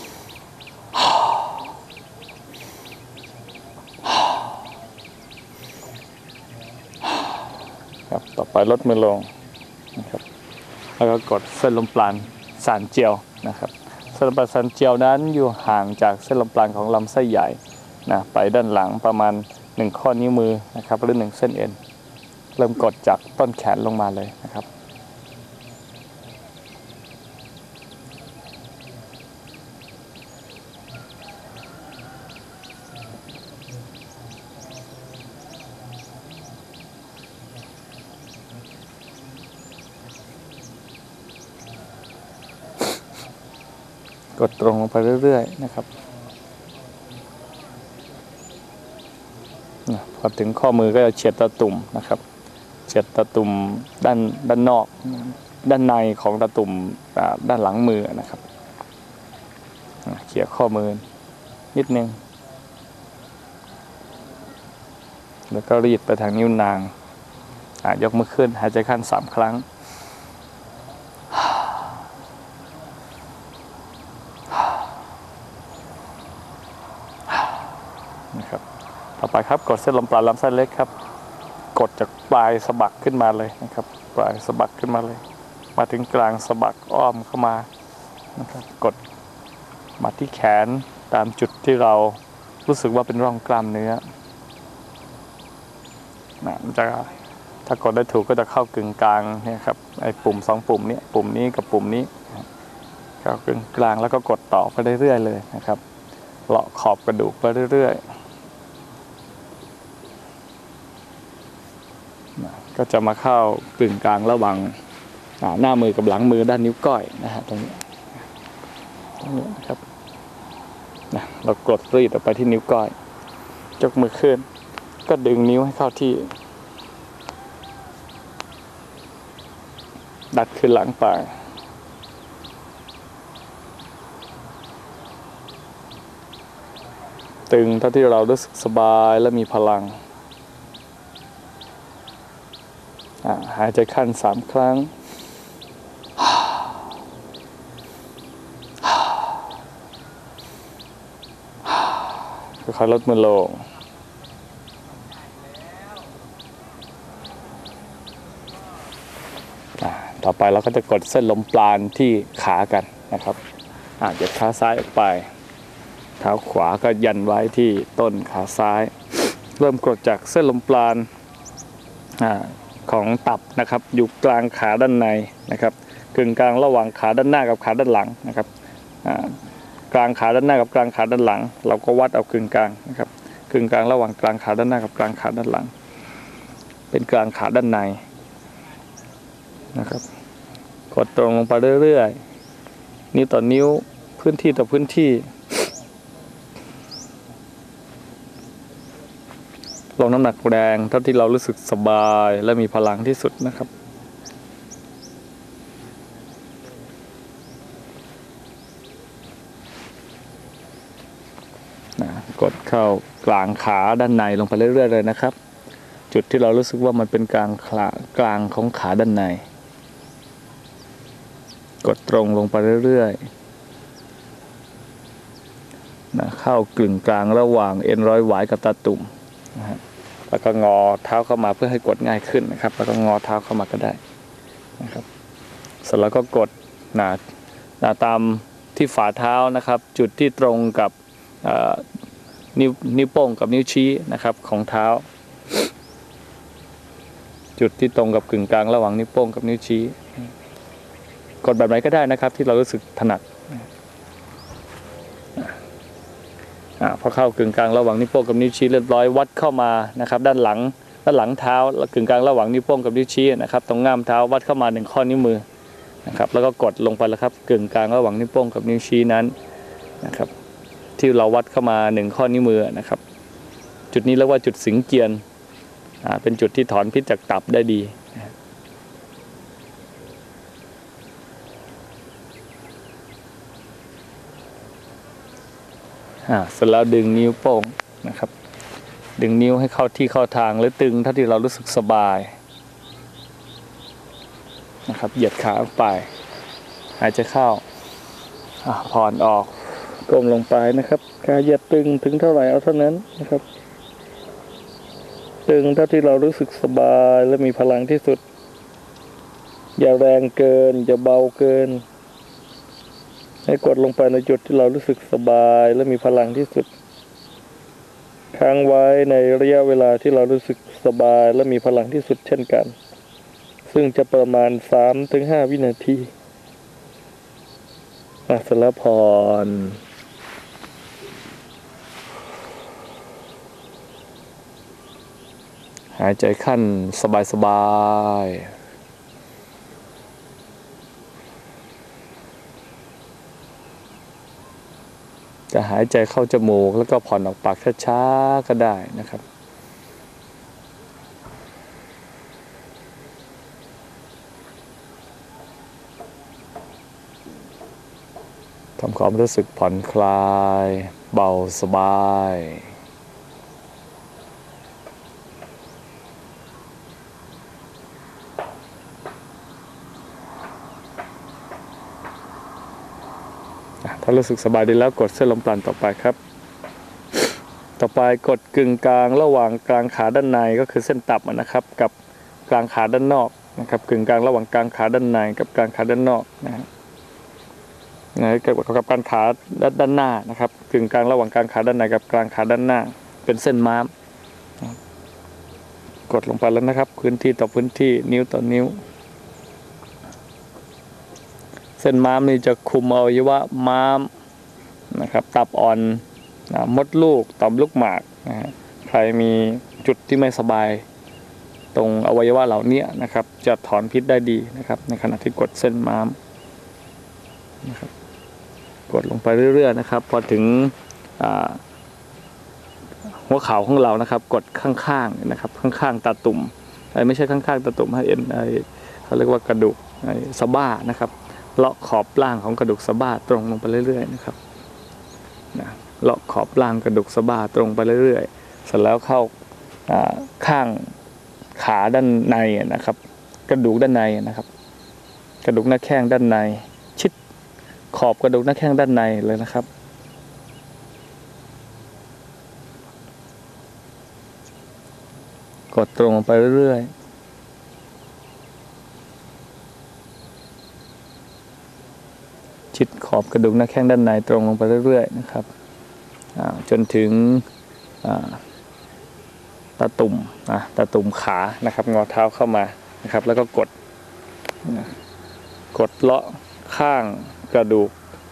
ครับต่อไปลดมือลงนะครับแล้วก็กดเส้นลมปราณสานเจียวนะครับเส้นลมปราณสานเจียวนั้นอยู่ห่างจากเส้นลมปราณของลำไส้ใหญ่นะไปด้านหลังประมาณหนึ่งข้อนิ้วมือนะครับหรือหนึ่งเส้นเอ็นเริ่มกดจากต้นแขนลงมาเลยนะครับกดตรงลงไปเรื่อยๆนะครับพอถึงข้อมือก็จะเฉียดตะตุ่มนะครับเฉียดตะตุ่มด้านด้านนอกด้านในของตะตุ่มด้านหลังมือนะครับเขี่ยข้อมือนิดนึงแล้วก็รีดไปทางนิ้วนางยกมือขึ้นหายใจเข้าสามครั้งนะครับต่อไปครับกดเส้นลมปราณลำไส้เล็กครับกดจากปลายสะบักขึ้นมาเลยนะครับปลายสะบักขึ้นมาเลยมาถึงกลางสะบักอ้อมเข้ามานะครับกดมาที่แขนตามจุดที่เรารู้สึกว่าเป็นร่องกล้ามเนื้อนะมันจะถ้ากดได้ถูกก็จะเข้ากึ่งกลางเนี่ยครับไอ้ปุ่มสองปุ่มนี้ปุ่มนี้กับปุ่มนี้เข้ากึ่งกลางแล้วก็กดต่อไปเรื่อยๆเลยนะครับเลาะขอบกระดูกไปเรื่อยๆนะก็จะมาเข้ากึ่งกลางระหว่างหน้ามือกับหลังมือด้านนิ้วก้อยนะฮะตรงนี้ตรงนี้นะครับนะเรากดรีดออกไปที่นิ้วก้อยยกมือขึ้นก็ดึงนิ้วให้เข้าที่ดัดขึ้นหลังไปตึงเท่าที่เรารู้สึกสบายและมีพลังหายใจเข้าสามครั้งค่อยๆลดมือลงต่อไปเราก็จะกดเส้นลมปราณที่ขากันนะครับเหยียดขาซ้ายออกไปเท้าขวาก็ยันไว้ที่ต้นขาซ้ายเริ่มกดจากเส้นลมปราณของตับนะครับอยู่กลางขาด้านในนะครับกึ่งกลางระหว่างขาด้านหน้ากับขาด้านหลังนะครับกลางขาด้านหน้ากับกลางขาด้านหลังเราก็วัดเอากึ่งกลางนะครับกึ่งกลางระหว่างกลางขาด้านหน้ากับกลางขาด้านหลังเป็นกลางขาด้านในนะครับกดตรงลงไปเรื่อยๆนิ้วต่อนิ้วพื้นที่ต่อพื้นที่ลงน้ำหนักแรงเท่าที่เรารู้สึกสบายและมีพลังที่สุดนะครับนะกดเข้ากลางขาด้านในลงไปเรื่อยๆเลยนะครับจุดที่เรารู้สึกว่ามันเป็นกลางขากลางของขาด้านในกดตรงลงไปเรื่อยๆนะเข้ากลึงกลางระหว่างเอ็นร้อยหวายกับตาตุ่มนะฮะแล้วก็งอเท้าเข้ามาเพื่อให้กดง่ายขึ้นนะครับแล้วก็งอเท้าเข้ามาก็ได้นะครับเสร็จแล้วก็กดหนาหนาตามที่ฝ่าเท้านะครับจุดที่ตรงกับนิ้วนิ้วโป้งกับนิ้วชี้นะครับของเท้าจุดที่ตรงกับกึ่งกลางระหว่างนิ้วโป้งกับนิ้วชี้กดแบบไหนก็ได้นะครับที่เรารู้สึกถนัดพอเข้ากึ่งกลางระหว่างนิ้วโป้งกับนิ้วชี้เรียบร้อยวัดเข้ามานะครับด้านหลังด้านหลังเท้ากึ่งกลางระหว่างนิ้วโป้งกับนิ้วชี้นะครับตรงง่ามเท้าวัดเข้ามาหนึ่งข้อนิ้วมือนะครับแล้วก็กดลงไปแล้วครับกึ่งกลางระหว่างนิ้วโป้งกับนิ้วชี้นั้นนะครับที่เราวัดเข้ามาหนึ่งข้อนิ้วมือนะครับจุดนี้เรียกว่าจุดสิงเกียนเป็นจุดที่ถอนพิษจากตับได้ดีเสร็จแล้วดึงนิ้วโป้งนะครับดึงนิ้วให้เข้าที่เข้าทางหรือตึงเท่าที่เรารู้สึกสบายนะครับเหยียดขาออกไปหายใจเข้าผ่อนออกก้มลงไปนะครับขาเหยียดตึงถึงเท่าไหร่เอาเท่านั้นนะครับตึงเท่าที่เรารู้สึกสบายและมีพลังที่สุดอย่าแรงเกินอย่าเบาเกินให้กดลงไปในจุดที่เรารู้สึกสบายและมีพลังที่สุดค้างไว้ในระยะเวลาที่เรารู้สึกสบายและมีพลังที่สุดเช่นกันซึ่งจะประมาณ สามถึงห้า วินาทีเสร็จแล้วผ่อนหายใจขั้นสบายๆจะหายใจเข้าจมูกแล้วก็ผ่อนออกปากช้าๆก็ได้นะครับทำความรู้สึกผ่อนคลายเบาสบายถ้ารู้สึกสบายดีแล้วกดเส้นลมปราณต่อไปครับต่อไปกดกึ่งกลางระหว่างกลางขาด้านในก็คือเส้นต่ำนะครับกับกลางขาด้านนอกนะครับกึ่งกลางระหว่างกลางขาด้านในกับกลางขาด้านนอกนะฮะนะเกี่ยวกับการขาด้านหน้านะครับกึ่งกลางระหว่างกลางขาด้านในกับกลางขาด้านหน้าเป็นเส้นม้ามกดลงไปแล้วนะครับพื้นที่ต่อพื้นที่นิ้วต่อนิ้วเส้นม้ามนี่จะคุมอวัยวะม้ามนะครับตับอ่อนมดลูกต่อมลูกหมากนะฮะใครมีจุดที่ไม่สบายตรงอวัยวะเหล่านี้นะครับจะถอนพิษได้ดีนะครับในขณะที่กดเส้นม้ามนะครับกดลงไปเรื่อยๆนะครับพอถึงหัวเข่าของเรานะครับกดข้างๆนะครับข้างๆตาตุ่มไม่ใช่ข้างๆตาตุ่มให้เอ็นเขาเรียกว่ากระดูกสะบ้านะครับเลาะขอบล่างของกระดูกสะบ้าตรงลงไปเรื่อยๆนะครับนะเลาะขอบล่างกระดูกสะบ้าตรงไปเรื่อยๆเสร็จแล้วเข้าข้างขาด้านในนะครับกระดูกด้านในนะครับกระดูกหน้าแข้งด้านในชิดขอบกระดูกหน้าแข้งด้านในเลยนะครับกดตรงลงไปเรื่อยๆชิดขอบกระดูกหน้าแข้งด้านในตรงลงไปเรื่อยๆนะครับจนถึงตาตุ่มนะตาตุ่มขานะครับงอเท้าเข้ามานะครับแล้วก็กดกดเลาะข้างกระดูก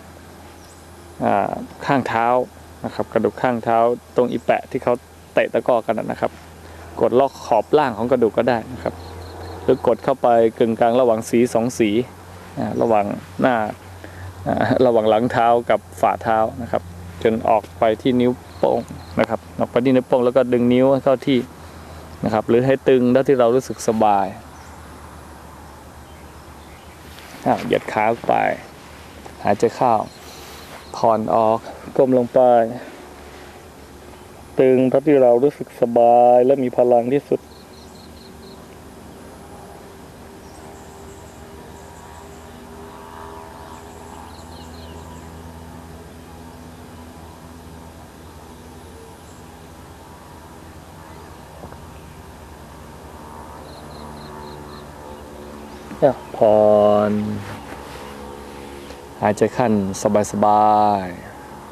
ข้างเท้านะครับกระดูกข้างเท้าตรงอีแปะที่เขาเตะตะกร้อกันนะครับกดเลาะขอบล่างของกระดูกก็ได้นะครับหรือกดเข้าไปกึ่งกลางระหว่างสีสองสีระหว่างหน้าระหว่างหลังเท้ากับฝ่าเท้านะครับจนออกไปที่นิ้วโป้งนะครับออกไปที่นิ้วโป้งแล้วก็ดึงนิ้วเข้าที่นะครับหรือให้ตึงแล้วที่เรารู้สึกสบายเหยียดขาไปหายใจเข้าผ่อนออกก้มลงไปตึงเท่าที่เรารู้สึกสบายและมีพลังที่สุดผ่อนหายใจเข้าสบายๆ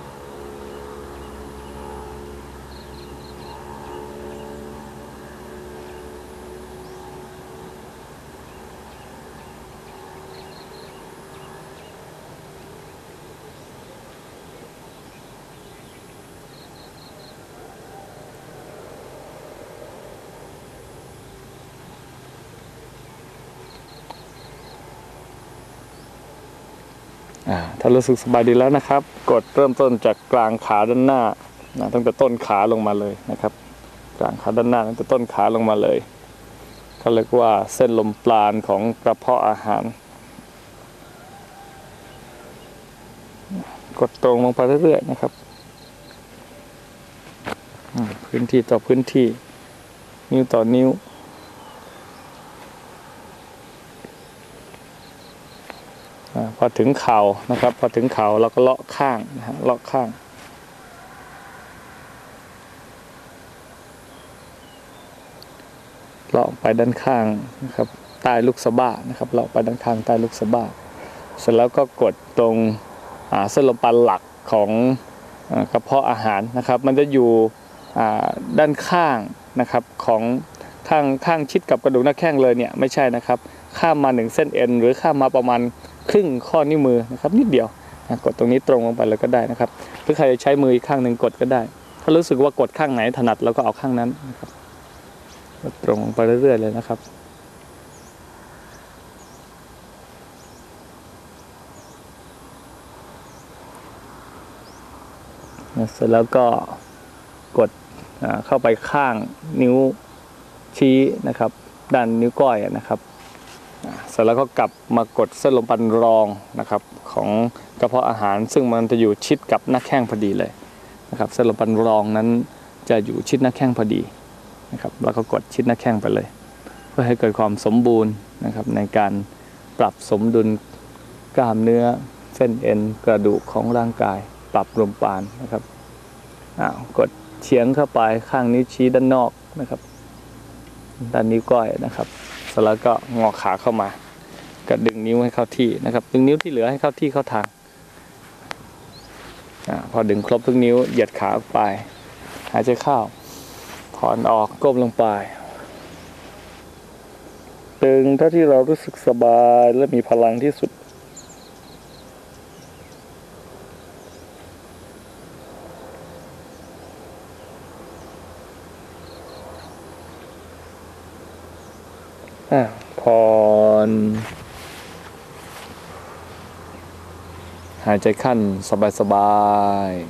ถ้ารู้สึกสบายดีแล้วนะครับกดเริ่มต้นจากกลางขาด้านหน้านะตั้งแต่ต้นขาลงมาเลยนะครับกลางขาด้านหน้าตั้งแต่ต้นขาลงมาเลยเขาเรียกว่าเส้นลมปราณของกระเพาะอาหารกดตรงลงไปเรื่อยๆนะครับพื้นที่ต่อพื้นที่นิ้วต่อนิ้วพอถึงเข่านะครับพอถึงเข่าเราก็เลาะข้างนะฮะเลาะข้างเลาะไปด้านข้างนะครับใต้ลูกสะบ้านะครับเลาะไปด้านข้างใต้ลูกสะบ้าเสร็จแล้วก็กดตรงเส้นลมปราณหลักของกระเพาะอาหารนะครับมันจะอยู่ด้านข้างนะครับของข้างข้างชิดกับกระดูกหน้าแข้งเลยเนี่ยไม่ใช่นะครับข้ามมาหนึ่งเส้นเอ็นหรือข้ามมาประมาณครึ่งข้อนิ้วมือนะครับนิดเดียวนะกดตรงนี้ตรงลงไปเลยก็ได้นะครับหรือใครจะใช้มืออีกข้างหนึ่งกดก็ได้ถ้ารู้สึกว่ากดข้างไหนถนัดเราก็เอาข้างนั้นนะครับตรงลงไปเรื่อยๆเลยนะครับนะเสร็จแล้วก็กดเข้าไปข้างนิ้วชี้นะครับด้านนิ้วก้อยนะครับเสร็จแล้วก็กลับมากดเส้นลมปันรองนะครับของกระเพาะอาหารซึ่งมันจะอยู่ชิดกับหน้าแข้งพอดีเลยนะครับเส้นลมปันรองนั้นจะอยู่ชิดหน้าแข้งพอดีนะครับแล้วก็กดชิดหน้าแข้งไปเลยเพื่อให้เกิดความสมบูรณ์นะครับในการปรับสมดุลกล้ามเนื้อเส้นเอ็นกระดูกของร่างกายปรับลมปานนะครับอ้าวกดเฉียงเข้าไปข้างนิ้วชี้ด้านนอกนะครับด้านนิ้วก้อยนะครับเสร็จแล้วก็งอขาเข้ามาก็ดึงนิ้วให้เข้าที่นะครับดึงนิ้วที่เหลือให้เข้าที่เข้าทางอ่าพอดึงครบทุกนิ้วเหยียดขาออกไปหายใจเข้าถอนออกก้มลงไปตึงเท่าที่เรารู้สึกสบายและมีพลังที่สุดผ่อนหายใจขั้นสบายๆ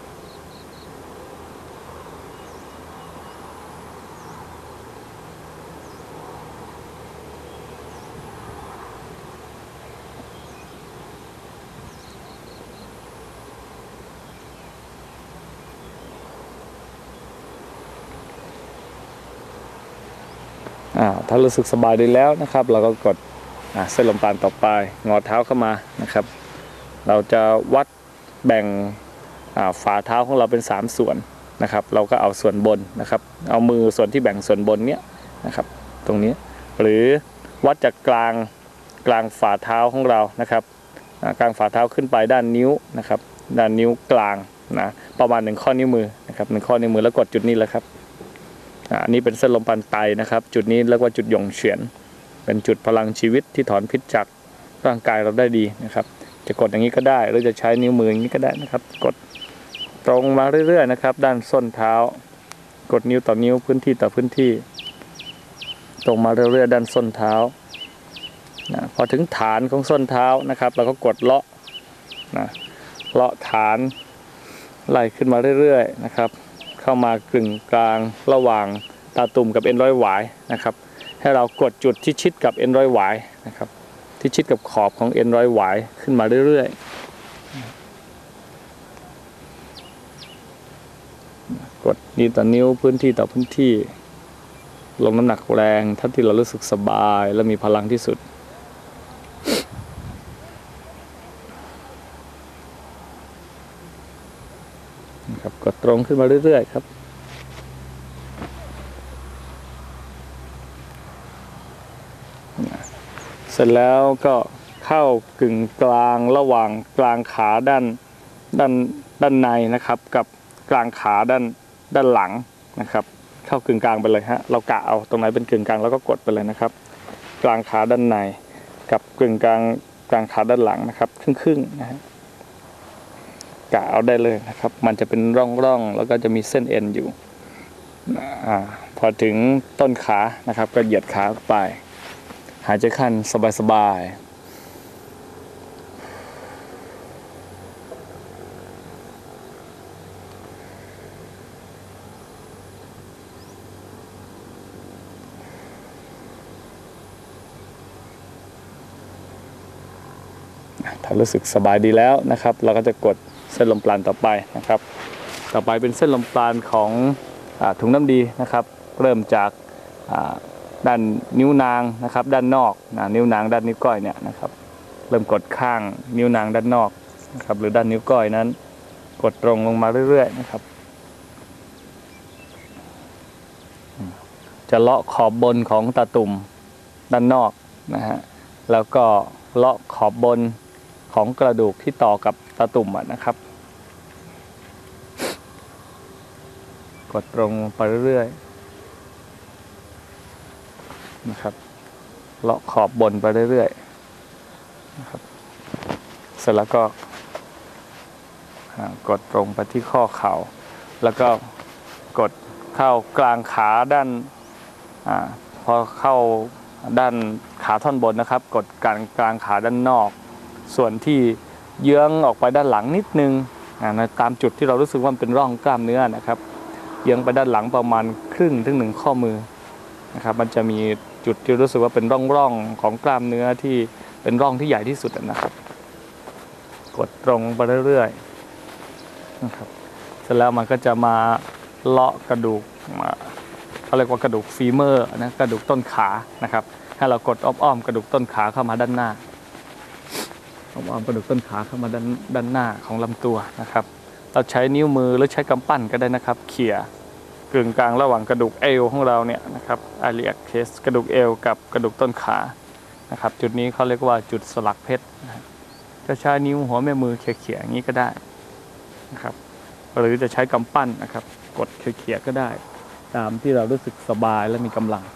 ถ้ารู้สึกสบายดีแล้วนะครับเราก็กดเส้นลมปานต่อไปงอเท้าเข้ามานะครับเราจะวัดแบ่งฝ่าเท้าของเราเป็นสามส่วนนะครับเราก็เอาส่วนบนนะครับเอามือส่วนที่แบ่งส่วนบนเนี้ยนะครับตรงนี้หรือวัดจากกลางกลางฝ่าเท้าของเรานะครับกลางฝ่าเท้าขึ้นไปด้านนิ้วนะครับด้านนิ้วกลางนะประมาณหนึ่งข้อนิ้วมือนะครับหนึ่งข้อนิ้วมือแล้วกดจุดนี้แหละครับอันนี้เป็นเส้นลมปานไตนะครับจุดนี้เรียกว่าจุดหยงเฉียนเป็นจุดพลังชีวิตที่ถอนพิษจากร่างกายเราได้ดีนะครับจะกดอย่างนี้ก็ได้หรือจะใช้นิ้วมืออย่างนี้ก็ได้นะครับกดตรงมาเรื่อยๆนะครับด้านส้นเท้ากดนิ้วต่อนิ้วพื้นที่ต่อพื้นที่ตรงมาเรื่อยๆด้านส้นเท้านะพอถึงฐานของส้นเท้านะครับเราก็กดเลาะนะเลาะฐานไล่ขึ้นมาเรื่อยๆนะครับเข้ามากึ่งกลางระหว่างตาตุ่มกับเอ็นร้อยหวายนะครับให้เรากดจุดที่ชิดกับเอ็นร้อยหวายนะครับที่ชิดกับขอบของเอ็นร้อยหวายขึ้นมาเรื่อยๆกดนิ้วต่อนิ้วพื้นที่ต่อพื้นที่ลงน้ำหนักแรงเท่าที่เรารู้สึกสบายและมีพลังที่สุดนะครับกดตรงขึ้นมาเรื่อยๆครับเสร็จแล้วก็เข้ากึ่งกลางระหว่างกลางขาด้านด้านด้านในนะครับกับกลางขาด้านด้านหลังนะครับเข้ากึ่งกลางไปเลยฮะเรากะเอาตรงไหนเป็นกึ่งกลางแล้วก็กดไปเลยนะครับกลางขาด้านในกับกึ่งกลางกลางขาด้านหลังนะครับครึ่งๆนะฮะกะเอาได้เลยนะครับมันจะเป็นร่องๆแล้วก็จะมีเส้นเอ็นอยู่อ่าพอถึงต้นขานะครับก็เหยียดขาไปหายใจขั้นสบายๆถ้ารู้สึกสบายดีแล้วนะครับเราก็จะกดเส้นลมปราณต่อไปนะครับต่อไปเป็นเส้นลมปราณของถุงน้ำดีนะครับเริ่มจากด้านนิ้วนางนะครับด้านนอกนะนิ้วนางด้านนิ้วก้อยเนี่ยนะครับเริ่มกดข้างนิ้วนางด้านนอกนะครับหรือด้านนิ้วก้อยนั้นกดตรงลงมาเรื่อยๆนะครับจะเลาะขอบบนของตาตุ่มด้านนอกนะฮะแล้วก็เลาะขอบบนของกระดูกที่ต่อกับตาตุ่มนะครับกดตรงไปเรื่อยๆนะครับเลาะขอบบนไปเรื่อยๆนะครับเสร็จแล้วก็กดตรงไปที่ข้อเข่าแล้วก็กดเข้ากลางขาด้านอ่าพอเข้าด้านขาท่อนบนนะครับกดกลางกลางขาด้านนอกส่วนที่เยื้องออกไปด้านหลังนิดนึงนะตามจุดที่เรารู้สึกว่าเป็นร่องกล้ามเนื้อนะครับเอียงไปด้านหลังประมาณครึ่งถึงหนึ่งข้อมือนะครับมันจะมีจุดที่รู้สึกว่าเป็นร่องๆของกล้ามเนื้อที่เป็นร่องที่ใหญ่ที่สุดนะครับกดตรงไปเรื่อยๆนะครับเสร็จแล้วมันก็จะมาเลาะกระดูกมาเขาเรียกว่ากระดูกฟีเมอร์นะกระดูกต้นขานะครับให้เรากดอ้อมๆกระดูกต้นขาเข้ามาด้านหน้าอ้อมๆกระดูกต้นขาเข้ามาด้านด้านหน้าของลำตัวนะครับเราใช้นิ้วมือหรือใช้กำปั้นก็ได้นะครับเขี่ยกึ่งกลางระหว่างกระดูกเอวของเราเนี่ยนะครับอาเรียกเคสกระดูกเอวกับกระดูกต้นขานะครับจุดนี้เขาเรียกว่าจุดสลักเพชรจะใช้นิ้วหัวแม่มือเขี่ยๆอย่างนี้ก็ได้นะครับหรือจะใช้กำปั้นนะครับกดเขี่ยๆก็ได้ตามที่เรารู้สึกสบายและมีกำลัง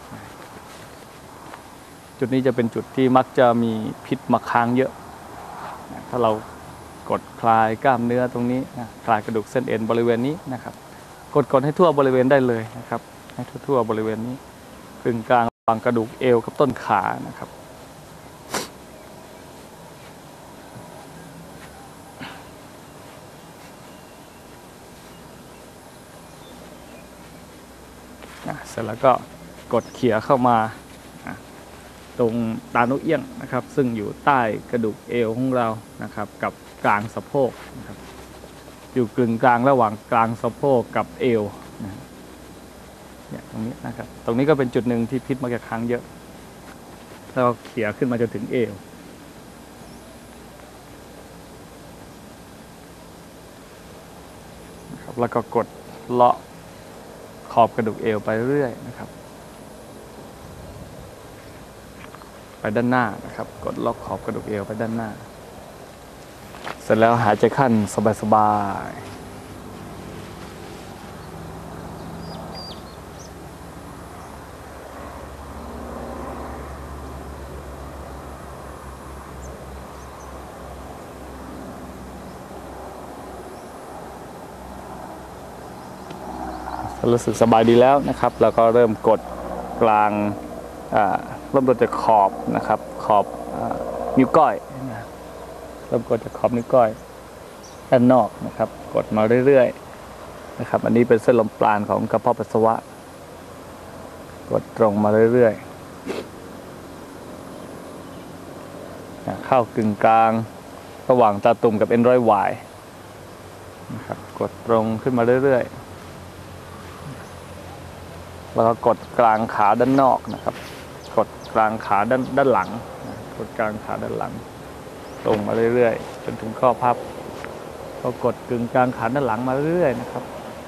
จุดนี้จะเป็นจุดที่มักจะมีพิษมาค้างเยอะถ้าเรากดคลายกล้ามเนื้อตรงนี้นะคลายกระดูกเส้นเอ็นบริเวณนี้นะครับกดกดให้ทั่วบริเวณได้เลยนะครับให้ทั่วๆบริเวณนี้กึ่งกลางระหว่างกระดูกเอวกับต้นขานะครับเสร็จแล้วก็กดเขี่ยเข้ามาตรงตาโนเอี้ยงนะครับซึ่งอยู่ใต้กระดูกเอวของเรานะครับกับกลางสะโพกนะครับอยู่กึ่งกลางระหว่างกลางสะโพกกับเอวเนี่ยตรงนี้นะครับตรงนี้ก็เป็นจุดหนึ่งที่พิษมักจะค้างเยอะแล้วเขี่ยขึ้นมาจนถึงเอวนะครับแล้วก็กดเลาะขอบกระดูกเอวไปเรื่อยๆนะครับไปด้านหน้านะครับกดล็อกขอบกระดูกเอวไปด้านหน้าเสร็จแล้วหายใจเข้าสบายๆรู้สึกสบายดีแล้วนะครับแล้วก็เริ่มกดกลางเริ่มกดจากขอบนะครับขอบนิ้วก้อยเริ่มกดจากขอบนิ้วก้อยด้านนอกนะครับกดมาเรื่อยๆนะครับอันนี้เป็นเส้นลมปราณของกระเพาะปัสสาวะกดตรงมาเรื่อยๆเข้ากึ่งกลางระหว่างตาตุ่มกับเอ็นร้อยวายนะครับกดตรงขึ้นมาเรื่อยๆแล้วก็กดกลางขาด้านนอกนะครับกดกลางขาด้านด้านหลังกดกลางขาด้านหลังตรงมาเรื่อยๆจนถึงข้อพับก็กดกึ่งกลางขาด้านหลังมาเรื่อยๆนะครับ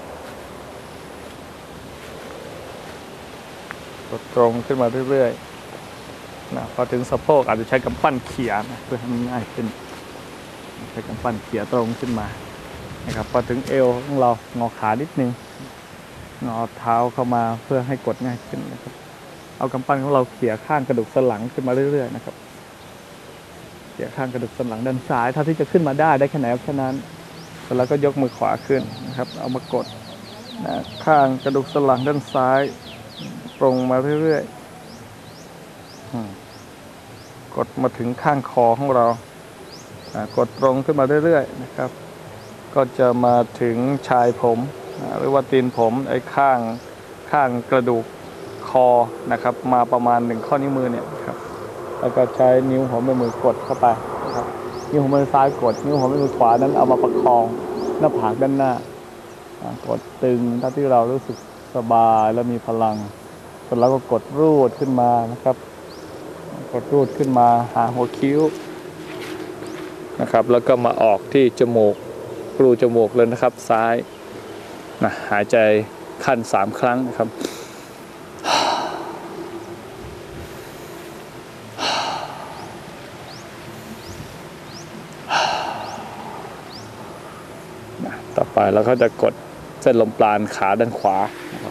กดตรงขึ้นมาเรื่อยๆนะพอถึงสะโพกอาจจะใช้กำปั้นเขี่ยนะเพื่อให้มันง่ายขึ้นใช้กำปั้นเขี่ยตรงขึ้นมานะครับพอถึงเอวของเรางอขานิดนึงงอเท้าเข้ามาเพื่อให้กดง่ายขึ้นนะครับเอากำปั้นของเราเขี่ยข้างกระดูกสันหลังขึ้นมาเรื่อยๆนะครับเขี่ยข้างกระดูกสันหลังด้านซ้ายเท่าที่จะขึ้นมาได้ได้แค่ไหนแค่นั้นแล้วก็ยกมือขวาขึ้นนะครับเอามากดนะข้างกระดูกสันหลังด้านซ้ายตรงมาเรื่อยๆกดมาถึงข้างคอของเรากดตรงขึ้นมาเรื่อยๆนะครับก็จะมาถึงชายผมหรือว่าตีนผมไอ้ข้างข้างกระดูกคอนะครับมาประมาณหนึ่งข้อนิ้วมือเนี่ยครับแล้วก็ใช้นิ้วหัวแม่มือกดเข้าไปนะครับนิ้วหัวแม่มือซ้ายกดนิ้วหัวแม่มือขวานั้นเอามาประคองหน้าผากด้านหน้ากดตึงถ้าที่เรารู้สึกสบายและมีพลังแล้วก็กดรูดขึ้นมานะครับกดรูดขึ้นมาหาหัวคิ้วนะครับแล้วก็มาออกที่จมูกรูจมูกเลยนะครับซ้ายนะหายใจขั้นสามครั้งนะครับต่อไปเราก็จะกดเส้นลมปราณขาด้านขวานะครับ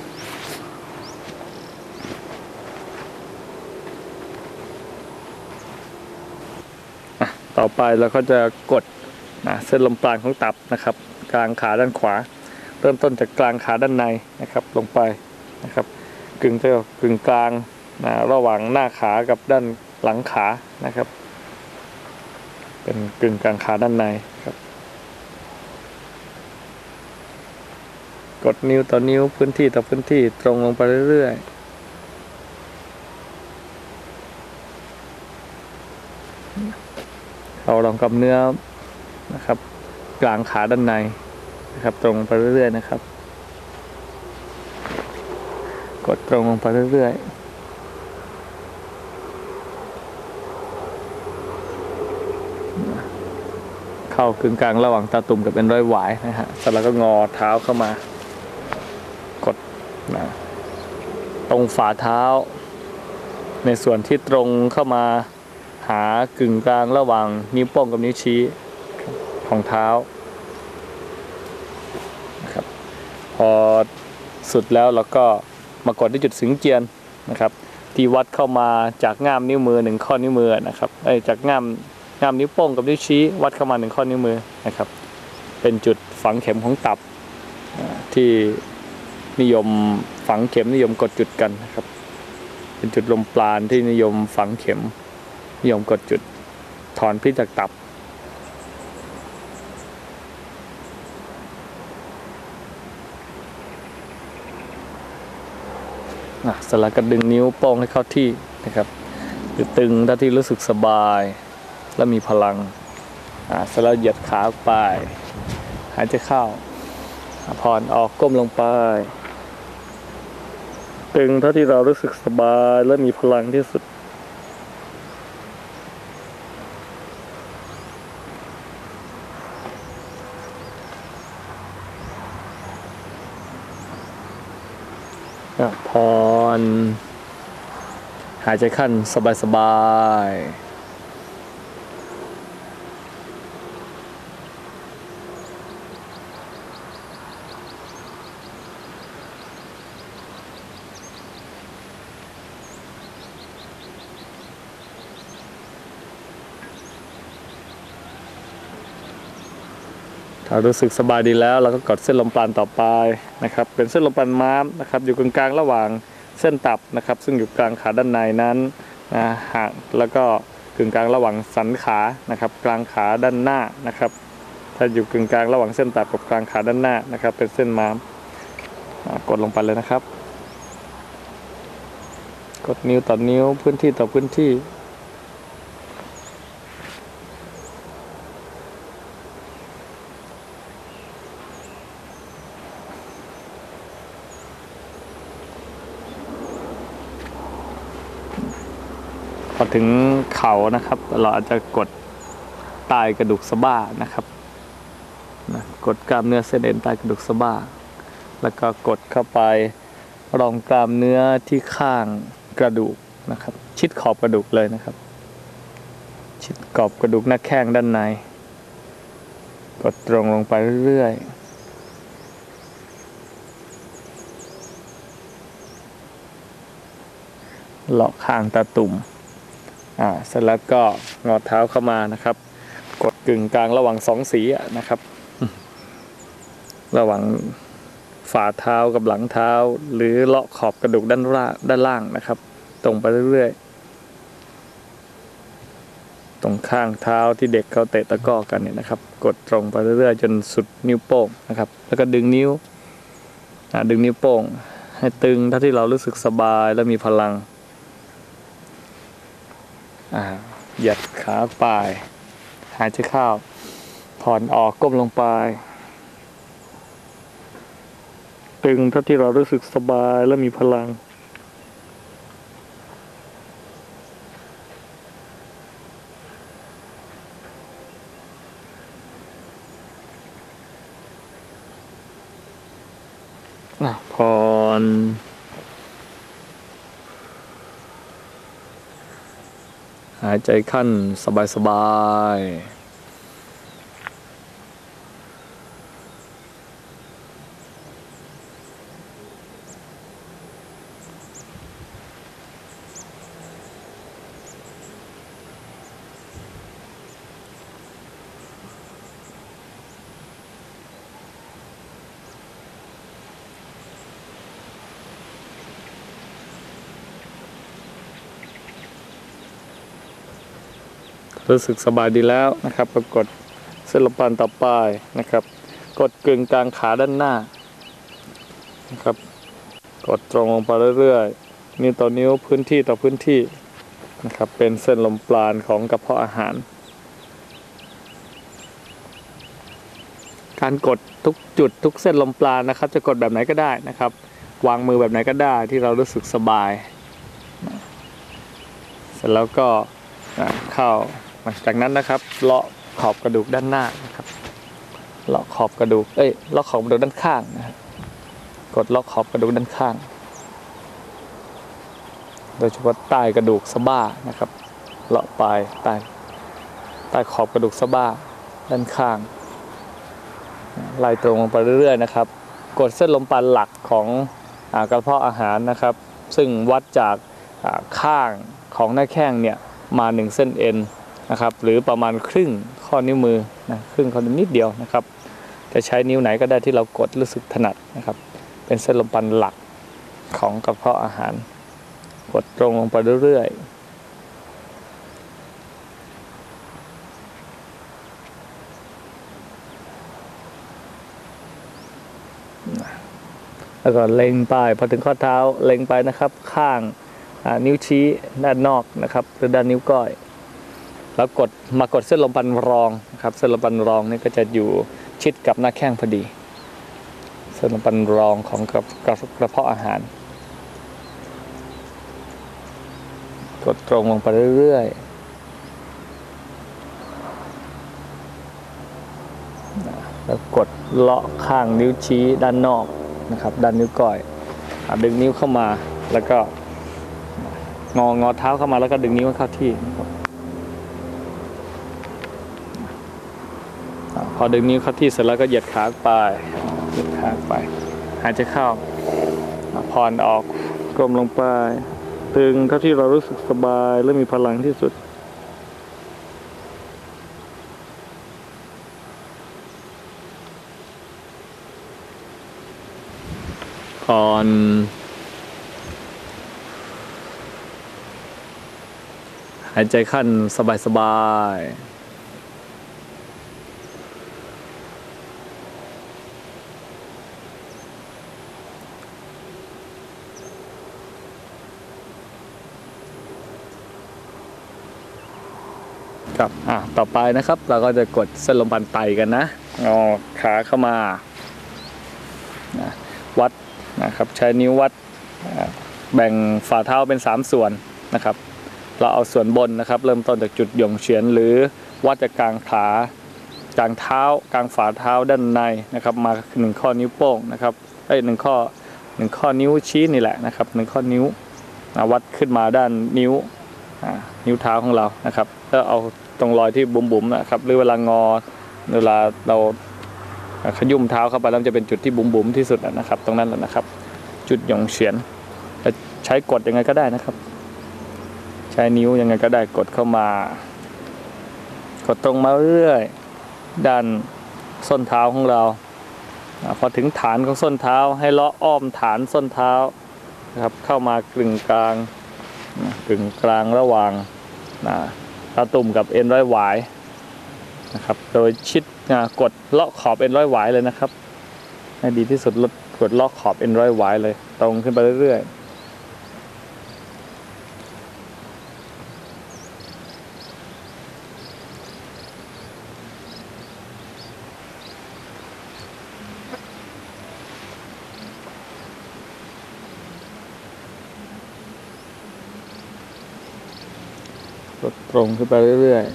ต่อไปเราก็จะกดนะเส้นลมปราณของตับนะครับกลางขาด้านขวาเริ่มต้นจากกลางขาด้านในนะครับลงไปนะครับกึ่งจะกึ่งกลางนะระหว่างหน้าขากับด้านหลังขานะครับเป็นกึ่งกลางขาด้านในครับกดนิ้วต่อนิ้วพื้นที่ต่อพื้นที่ตรงลงไปเรื่อยๆเราลองกับเนื้อนะครับกลางขาด้านในนะครับตรงไปเรื่อยๆนะครับกดตรงลงไปเรื่อยๆเข้ากึ่งกลางระหว่างตาตุ่มกับเอ็นร้อยหวายนะฮะเสร็จแล้วก็งอเท้าเข้ามากดนะตรงฝ่าเท้าในส่วนที่ตรงเข้ามาหากึ่งกลางระหว่างนิ้วโป้งกับนิ้วชี้ของเท้านะครับพอสุดแล้วเราก็มากดที่จุดสิงเจียนนะครับที่วัดเข้ามาจากง่ามนิ้วมือหนึ่งข้อนิ้วมือนะครับไอ้จากง่ามง่ามนิ้วโป้งกับนิ้วชี้วัดเข้ามาหนึ่งข้อนิ้วมือนะครับเป็นจุดฝังเข็มของตับที่นิยมฝังเข็มนิยมกดจุดกันนะครับเป็นจุดลมปราณที่นิยมฝังเข็มนิยมกดจุดถอนพิษจากตับเสร็จแล้วก็ดึงนิ้วโป้งให้เข้าที่นะครับหรือตึงถ้าที่รู้สึกสบายและมีพลังเสร็จแล้วเหยียดขาออกไปหายใจเข้าผ่อนออกก้มลงไปตึงเท่าที่เรารู้สึกสบายและมีพลังที่สุดผ่อนหายใจขั้นสบายๆถ้ารู้สึกสบายดีแล้วเราก็กดเส้นลมปราณต่อไปนะครับเป็นเส้นลมปราณม้ามนะครับอยู่กลางๆระหว่างเส้นตับนะครับซึ่งอยู่กลางขาด้านในนั้นนะห่างแล้วก็กึ่งกลางระหว่างสันขานะครับกลางขาด้านหน้านะครับถ้าอยู่กึ่งกลางระหว่างเส้นตับกับกลางขาด้านหน้านะครับเป็นเส้นม้ามกดลงไปเลยนะครับกดนิ้วต่อนิ้วพื้นที่ต่อพื้นที่พอถึงเข่านะครับเราอาจจะกดใต้กระดูกสะบ้านะครับนะกดกล้ามเนื้อเส้นเอ็นใต้กระดูกสะบ้าแล้วก็กดเข้าไปรองกล้ามเนื้อที่ข้างกระดูกนะครับชิดขอบกระดูกเลยนะครับชิดขอบกระดูกหน้าแข้งด้านในกดตรงลงไปเรื่อยๆเลาะข้างตาตุ่มอ่าเสร็จแล้วก็งอเท้าเข้ามานะครับกดกึ่งกลางระหว่างสองสีนะครับระหว่างฝ่าเท้ากับหลังเท้าหรือเลาะขอบกระดูกด้านล่างด้านล่างนะครับตรงไปเรื่อยๆตรงข้างเท้าที่เด็กเขาเตะตะก้อกันเนี่ยนะครับกดตรงไปเรื่อยๆจนสุดนิ้วโป้งนะครับแล้วก็ดึงนิ้วอ่าดึงนิ้วโป้งให้ตึงเท่าที่เรารู้สึกสบายและมีพลังเหยียดขาไปหายใจเข้าผ่อนออกก้มลงไปตึงเท่าที่เรารู้สึกสบายและมีพลังผ่อนหายใจขั้นสบายๆรู้สึกสบายดีแล้วนะครับก็กดเส้นลมปราณต่อไปนะครับกดกึ่งกลางขาด้านหน้านะครับกดตรงลงไปเรื่อยๆนิ้วต่อนิ้วพื้นที่ต่อพื้นที่นะครับเป็นเส้นลมปราณของกระเพาะอาหารการกดทุกจุดทุกเส้นลมปราณนะครับจะกดแบบไหนก็ได้นะครับวางมือแบบไหนก็ได้ที่เรารู้สึกสบายเสร็จแล้วก็เข้าจากนั้นนะครับเลาะขอบกระดูกด้านหน้านะครับเลาะขอบกระดูกเอ้ยเลาะขอบกระดูกด้านข้างนะครับกดเลาะขอบกระดูกด้านข้างโดยเฉพาะใต้กระดูกสะบ้านะครับเลาะปลายใต้ใต้ขอบกระดูกสะบ้าด้านข้างไล่ตรงลงไปเรื่อยๆนะครับกดเส้นลมปราณหลักของกระเพาะอาหารนะครับซึ่งวัดจากข้างของหน้าแข้งเนี่ยมาหนึ่งเส้นเอ็นนะครับหรือประมาณครึ่งข้อนิ้วมือนะครึ่งข้อนิ้วนิดเดียวนะครับจะใช้นิ้วไหนก็ได้ที่เรากดรู้สึกถนัดนะครับเป็นเส้นลมปราณหลักของกระเพาะอาหารกดตรงลงไปเรื่อยๆแล้วก็เล็งไปพอถึงข้อเท้าเล็งไปนะครับข้างนิ้วชี้ด้านนอกนะครับหรือด้านนิ้วก้อยแล้วกดมากดเส้นลมปราณรองนะครับเส้นลมปราณรองนี่ก็จะอยู่ชิดกับหน้าแข้งพอดีเส้นลมปราณรองของกระกระเพาะอาหารกดตรงลงไปเรื่อยๆแล้วกดเลาะข้างนิ้วชี้ด้านนอกนะครับด้านนิ้วก้อยดึงนิ้วเข้ามาแล้วก็งองอเท้าเข้ามาแล้วก็ดึงนิ้วเข้าที่พอดึงนิ้วเข้าที่เสร็จแล้วก็เหยียดขาไปเหยียดขาไปหายใจเข้าผ่อนออกกลมลงไปตึงเท่าที่เรารู้สึกสบายและมีพลังที่สุดผ่อนหายใจขั้นสบายๆครับอ่ะต่อไปนะครับเราก็จะกดเส้นลมปราณไตกันนะงอขาเข้ามานะวัดนะครับใช้นิ้ววัดแบ่งฝ่าเท้าเป็นสามส่วนนะครับเราเอาส่วนบนนะครับเริ่มต้นจากจุดหย่งเฉียนหรือวัดจากกลางขากลางเท้ากลางฝ่าเท้าด้านในนะครับมาหนึ่งข้อนิ้วโป้งนะครับไอ้หนึ่งข้อหนึ่งข้อนิ้วชี้นี่แหละนะครับหนึ่งข้อนิ้ววัดขึ้นมาด้านนิ้วนิ้วเท้าของเรานะครับแล้วเอาตรงรอยที่บุ๋มๆนะครับหรือเวลางอเวลาเราขยุ่มเท้าเข้าไปแล้วจะเป็นจุดที่บุ๋มๆที่สุดนะครับตรงนั้นแหละนะครับจุดหย่งเฉียนใช้กดยังไงก็ได้นะครับใช้นิ้วยังไงก็ได้กดเข้ามากดตรงมาเรื่อยด้านส้นเท้าของเราพอถึงฐานของส้นเท้าให้เลาะอ้อมฐานส้นเท้านะครับเข้ามากึ่งกลางกึ่งกลางระหว่างตาตุ่มกับเอ็นร้อยหวายนะครับโดยชิดกดเลาะขอบเอ็นร้อยหวายเลยนะครับให้ดีที่สุดลดกดเลาะขอบเอ็นร้อยหวายเลยตรงขึ้นไปเรื่อยๆกดตรงขึ้นไปเรื่อยๆ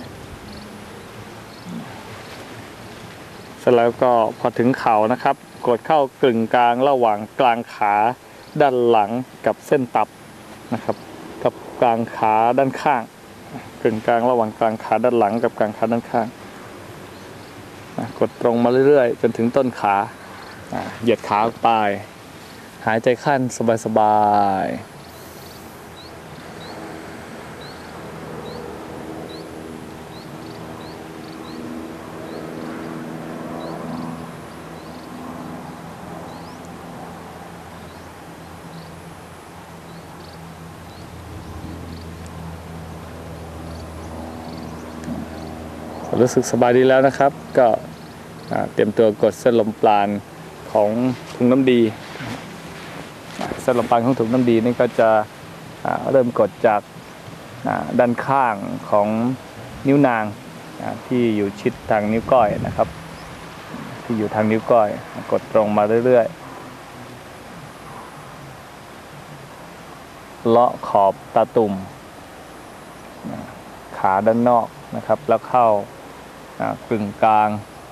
เสร็จแล้วก็พอถึงเข่านะครับกดเข้ากึ่งกลางระหว่างกลางขาด้านหลังกับเส้นตับนะครับกับกลางขาด้านข้างกึ่งกลางระหว่างกลางขาด้านหลังกับกลางขาด้านข้างกดตรงมาเรื่อยๆจนถึงต้นขาเหยียดขาไปหายใจขั้นสบายๆรู้สึกสบายดีแล้วนะครับก็เตรียมตัวกดเส้นลมปราณของถุงน้ำดีเส้นลมปราณของถุงน้ำดีนี่ก็จะเริ่มกดจากด้านข้างของนิ้วนางที่อยู่ชิดทางนิ้วก้อยนะครับที่อยู่ทางนิ้วก้อยกดตรงมาเรื่อยๆเลาะขอบตาตุ่มขาด้านนอกนะครับแล้วเข้ากึ่งกลาง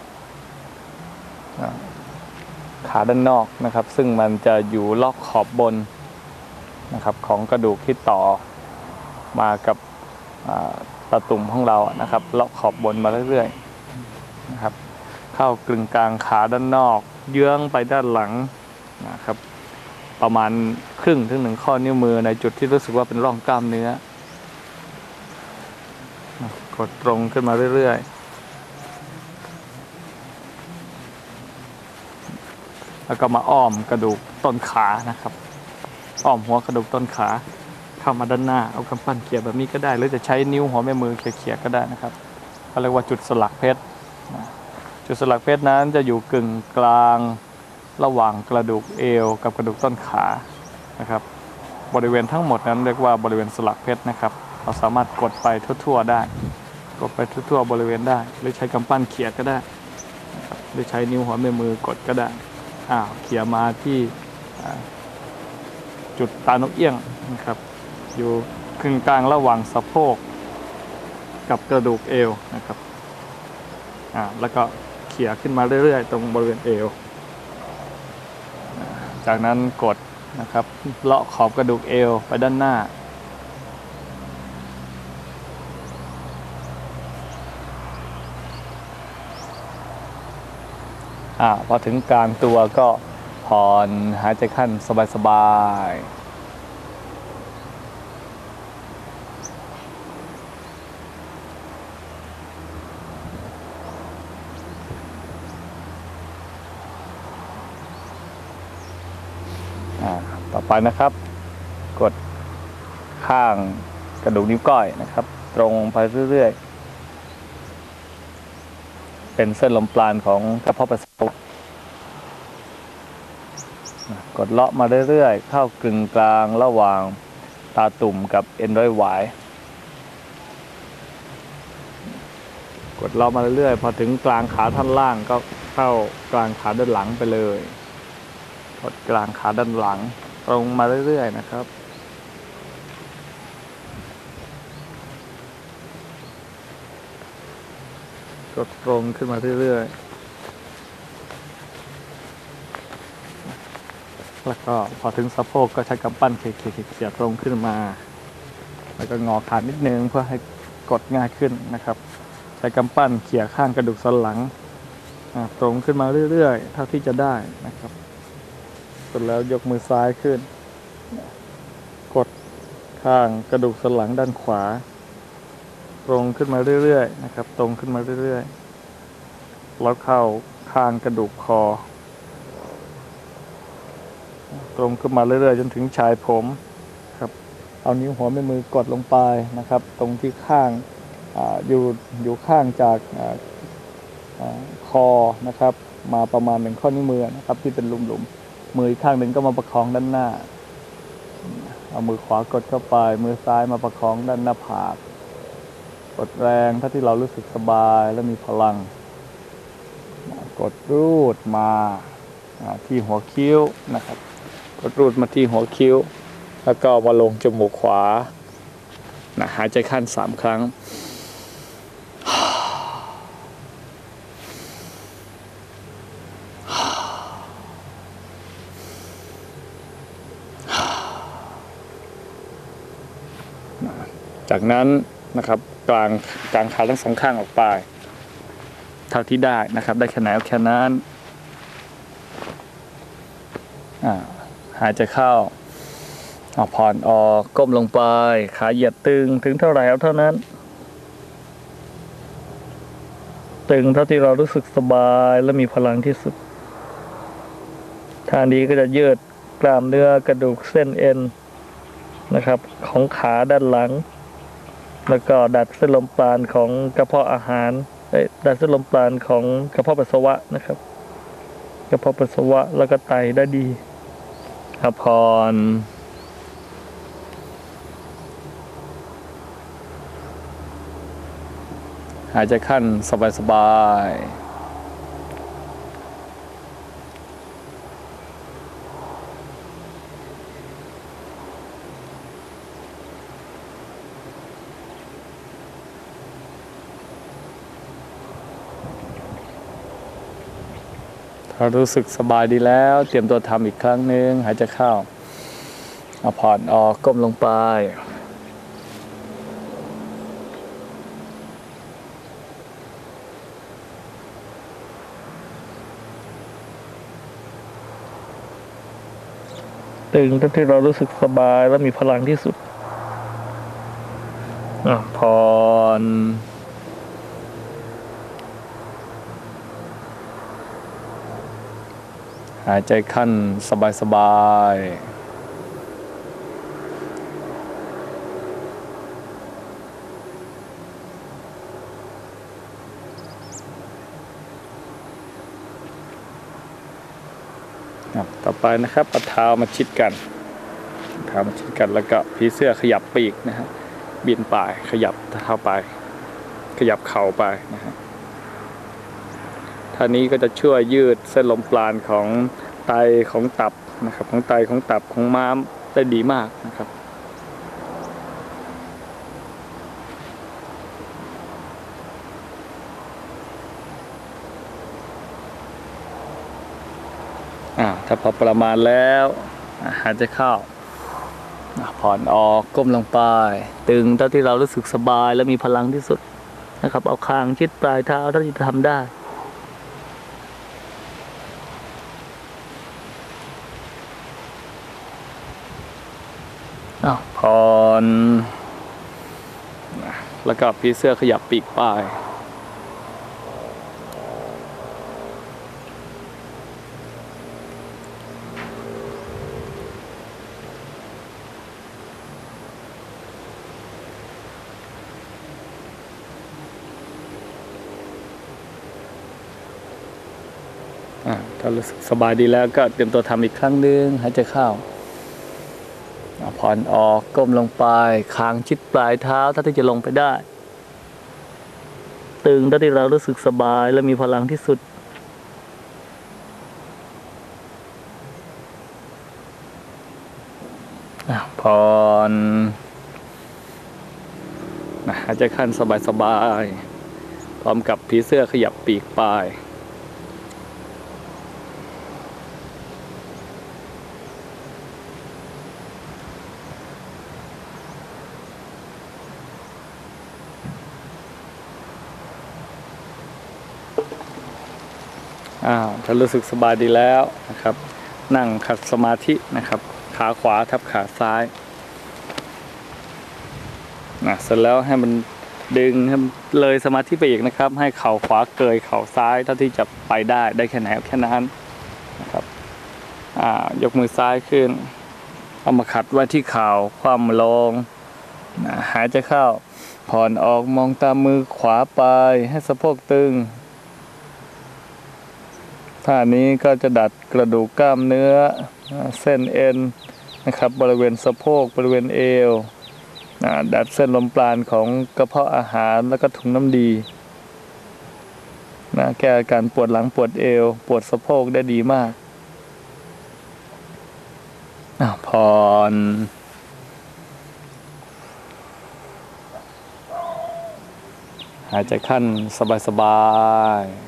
ขาด้านนอกนะครับซึ่งมันจะอยู่ลอกขอบบนนะครับของกระดูกที่ต่อมากับตาตุ่มของเรานะครับเลาะขอบบนมาเรื่อยๆนะครับเข้ากึ่งกลางขาด้านนอกเยื้องไปด้านหลังนะครับประมาณครึ่งถึงหนึ่งข้อนิ้วมือในจุดที่รู้สึกว่าเป็นร่องกล้ามเนื้อกดตรงขึ้นมาเรื่อยๆแล้วก็มาอ้อมกระดูกต้นขานะครับอ้อมหัวกระดูกต้นขาเข้ามาด้านหน้าเอากำปั้นเขี่ยแบบนี้ก็ได้หรือจะใช้นิ้วหัวแม่มือเขี่ยๆก็ได้นะครับเขาเรียกว่าจุดสลักเพชรจุดสลักเพชรนั้นจะอยู่กึ่งกลางระหว่างกระดูกเอวกับกระดูกต้นขานะครับบริเวณทั้งหมดนั้นเรียกว่าบริเวณสลักเพชรนะครับเราสามารถกดไปทั่วๆได้กดไปทั่วๆบริเวณได้หรือใช้กำปั้นเขี่ยก็ได้หรือใช้นิ้วหัวแม่มือกดก็ได้อ้าวเขี่ยมาที่จุดตานกเอี้ยงนะครับอยู่กึ่งกลางระหว่างสะโพกกับกระดูกเอวนะครับอ่าแล้วก็เขี่ยขึ้นมาเรื่อยๆตรงบริเวณเอวจากนั้นกดนะครับเลาะขอบกระดูกเอวไปด้านหน้าอ่าพอถึงกลางตัวก็ผ่อนหายใจขั้นสบายๆต่อไปนะครับกดข้างกระดูกนิ้วก้อยนะครับตรงไปเรื่อยๆเป็นเส้นลมปราณของกระเพาะปัสสาวะกดเลาะมาเรื่อยๆเข้ากึ่งกลางระหว่างตาตุ่มกับเอ็นร้อยหวายกดเลาะมาเรื่อยๆพอถึงกลางขาท่อนล่างก็เข้ากลางขาด้านหลังไปเลยกดกลางขาด้านหลังตรงมาเรื่อยๆนะครับกดตรงขึ้นมาเรื่อยๆแล้วก็พอถึงสะโพกก็ใช้กำปั้นเขี่ยๆตรงขึ้นมาแล้วก็งอขานิดนึงเพื่อให้กดง่ายขึ้นนะครับใช้กำปั้นเขี่ยข้างกระดูกสันหลังตรงขึ้นมาเรื่อยๆเท่าที่จะได้นะครับเสร็จแล้วยกมือซ้ายขึ้นกดข้างกระดูกสันหลังด้านขวาตรงขึ้นมาเรื่อยๆนะครับตรงขึ้นมาเรื่อยๆแล้วเข้าข้างกระดูกคอตรงขึ้นมาเรื่อยๆจนถึงชายผมครับเอานิ้วหัวแม่มือกดลงไปนะครับตรงที่ข้างอยู่อยู่ข้างจากคอนะครับมาประมาณหนึ่งข้อนิ้วมือนะครับที่เป็นหลุมๆมืออีกข้างหนึ่งก็มาประคองด้านหน้าเอามือขวากดเข้าไปมือซ้ายมาประคองด้านหน้าผากกดแรงถ้าที่เรารู้สึกสบายและมีพลังกดรูดมาที่หัวคิ้วนะครับกดรูดมาที่หัวคิ้วแล้วก็มาลงจมูกขวานะหายใจขั้นสามครั้งจากนั้นนะครับกลางกลางขาทั้งสองข้างออกไปเท่าที่ได้นะครับได้แค่ไหนเอาแค่นั้นหายใจเข้าเอาผ่อนออกก้มลงไปขาเหยียดตึงถึงเท่าไหร่เอาเท่านั้นตึงเท่าที่เรารู้สึกสบายและมีพลังที่สุดท่านี้ก็จะยืดกล้ามเนื้อกระดูกเส้นเอ็นนะครับของขาด้านหลังแล้วก็ดัดเส้นลมปราณของกระเพาะอาหารดัดเส้นลมปราณของกระเพาะปัสสาวะนะครับกระเพาะปัสสาวะแล้วก็ไตได้ดีพักผ่อนหายใจขั้นสบายๆถ้ารู้สึกสบายดีแล้วเตรียมตัวทำอีกครั้งหนึ่งหายใจเข้าเอาผ่อนออกก้มลงไปตึงที่เรารู้สึกสบายและมีพลังที่สุดอ่ะผ่อนหายใจขั้นสบายๆต่อไปนะครับเอาเท้ามาชิดกันเท้ามาชิดกันแล้วก็ผีเสื้อขยับปีกนะฮะบินไปขยับเท้าไปขยับเข่าไปนะฮะท่านี้ก็จะช่วยยืดเส้นลมปราณของไตของตับนะครับของไตของตับของม้ามได้ดีมากนะครับอ่าถ้าพอประมาณแล้วหายใจเข้าผ่อนออกก้มลงไปตึงเท่าที่เรารู้สึกสบายและมีพลังที่สุดนะครับเอาคางชิดปลายเท้าเท่าที่จะทำได้อ้าวผ่อนแล้วก็ผีเสื้อขยับปีกไปถ้ารู้สึกสบายดีแล้วก็เตรียมตัวทำอีกครั้งหนึ่งหายใจเข้าผ่อนออกก้มลงไปคางชิดปลายเท้าถ้าที่จะลงไปได้ตึงถ้าที่เรารู้สึกสบายและมีพลังที่สุดผ่อนหายใจขั้นสบายๆพร้อมกับผีเสื้อขยับปีกไปอ้าวถ้ารู้สึกสบายดีแล้วนะครับนั่งขัดสมาธินะครับขาขวาทับขาซ้ายนะเสร็จแล้วให้มันดึงให้เลยสมาธิไปอีกนะครับให้เข่าขวาเกยเข่าซ้ายเท่าที่จะไปได้ได้แค่ไหนแค่นั้นนะครับอ่ายกมือซ้ายขึ้นเอามาขัดไว้ที่เข่าคว่ำลงนะหายใจเข้าผ่อนออกมองตามมือขวาไปให้สะโพกตึงท่านี้ก็จะดัดกระดูกกล้ามเนื้อเส้นเอ็นนะครับบริเวณสะโพกบริเวณเอวดัดเส้นลมปราณของกระเพาะอาหารแล้วก็ถุงน้ำดีนะแก้อาการปวดหลังปวดเอวปวดสะโพกได้ดีมากผ่อนหายใจขั้นสบายๆ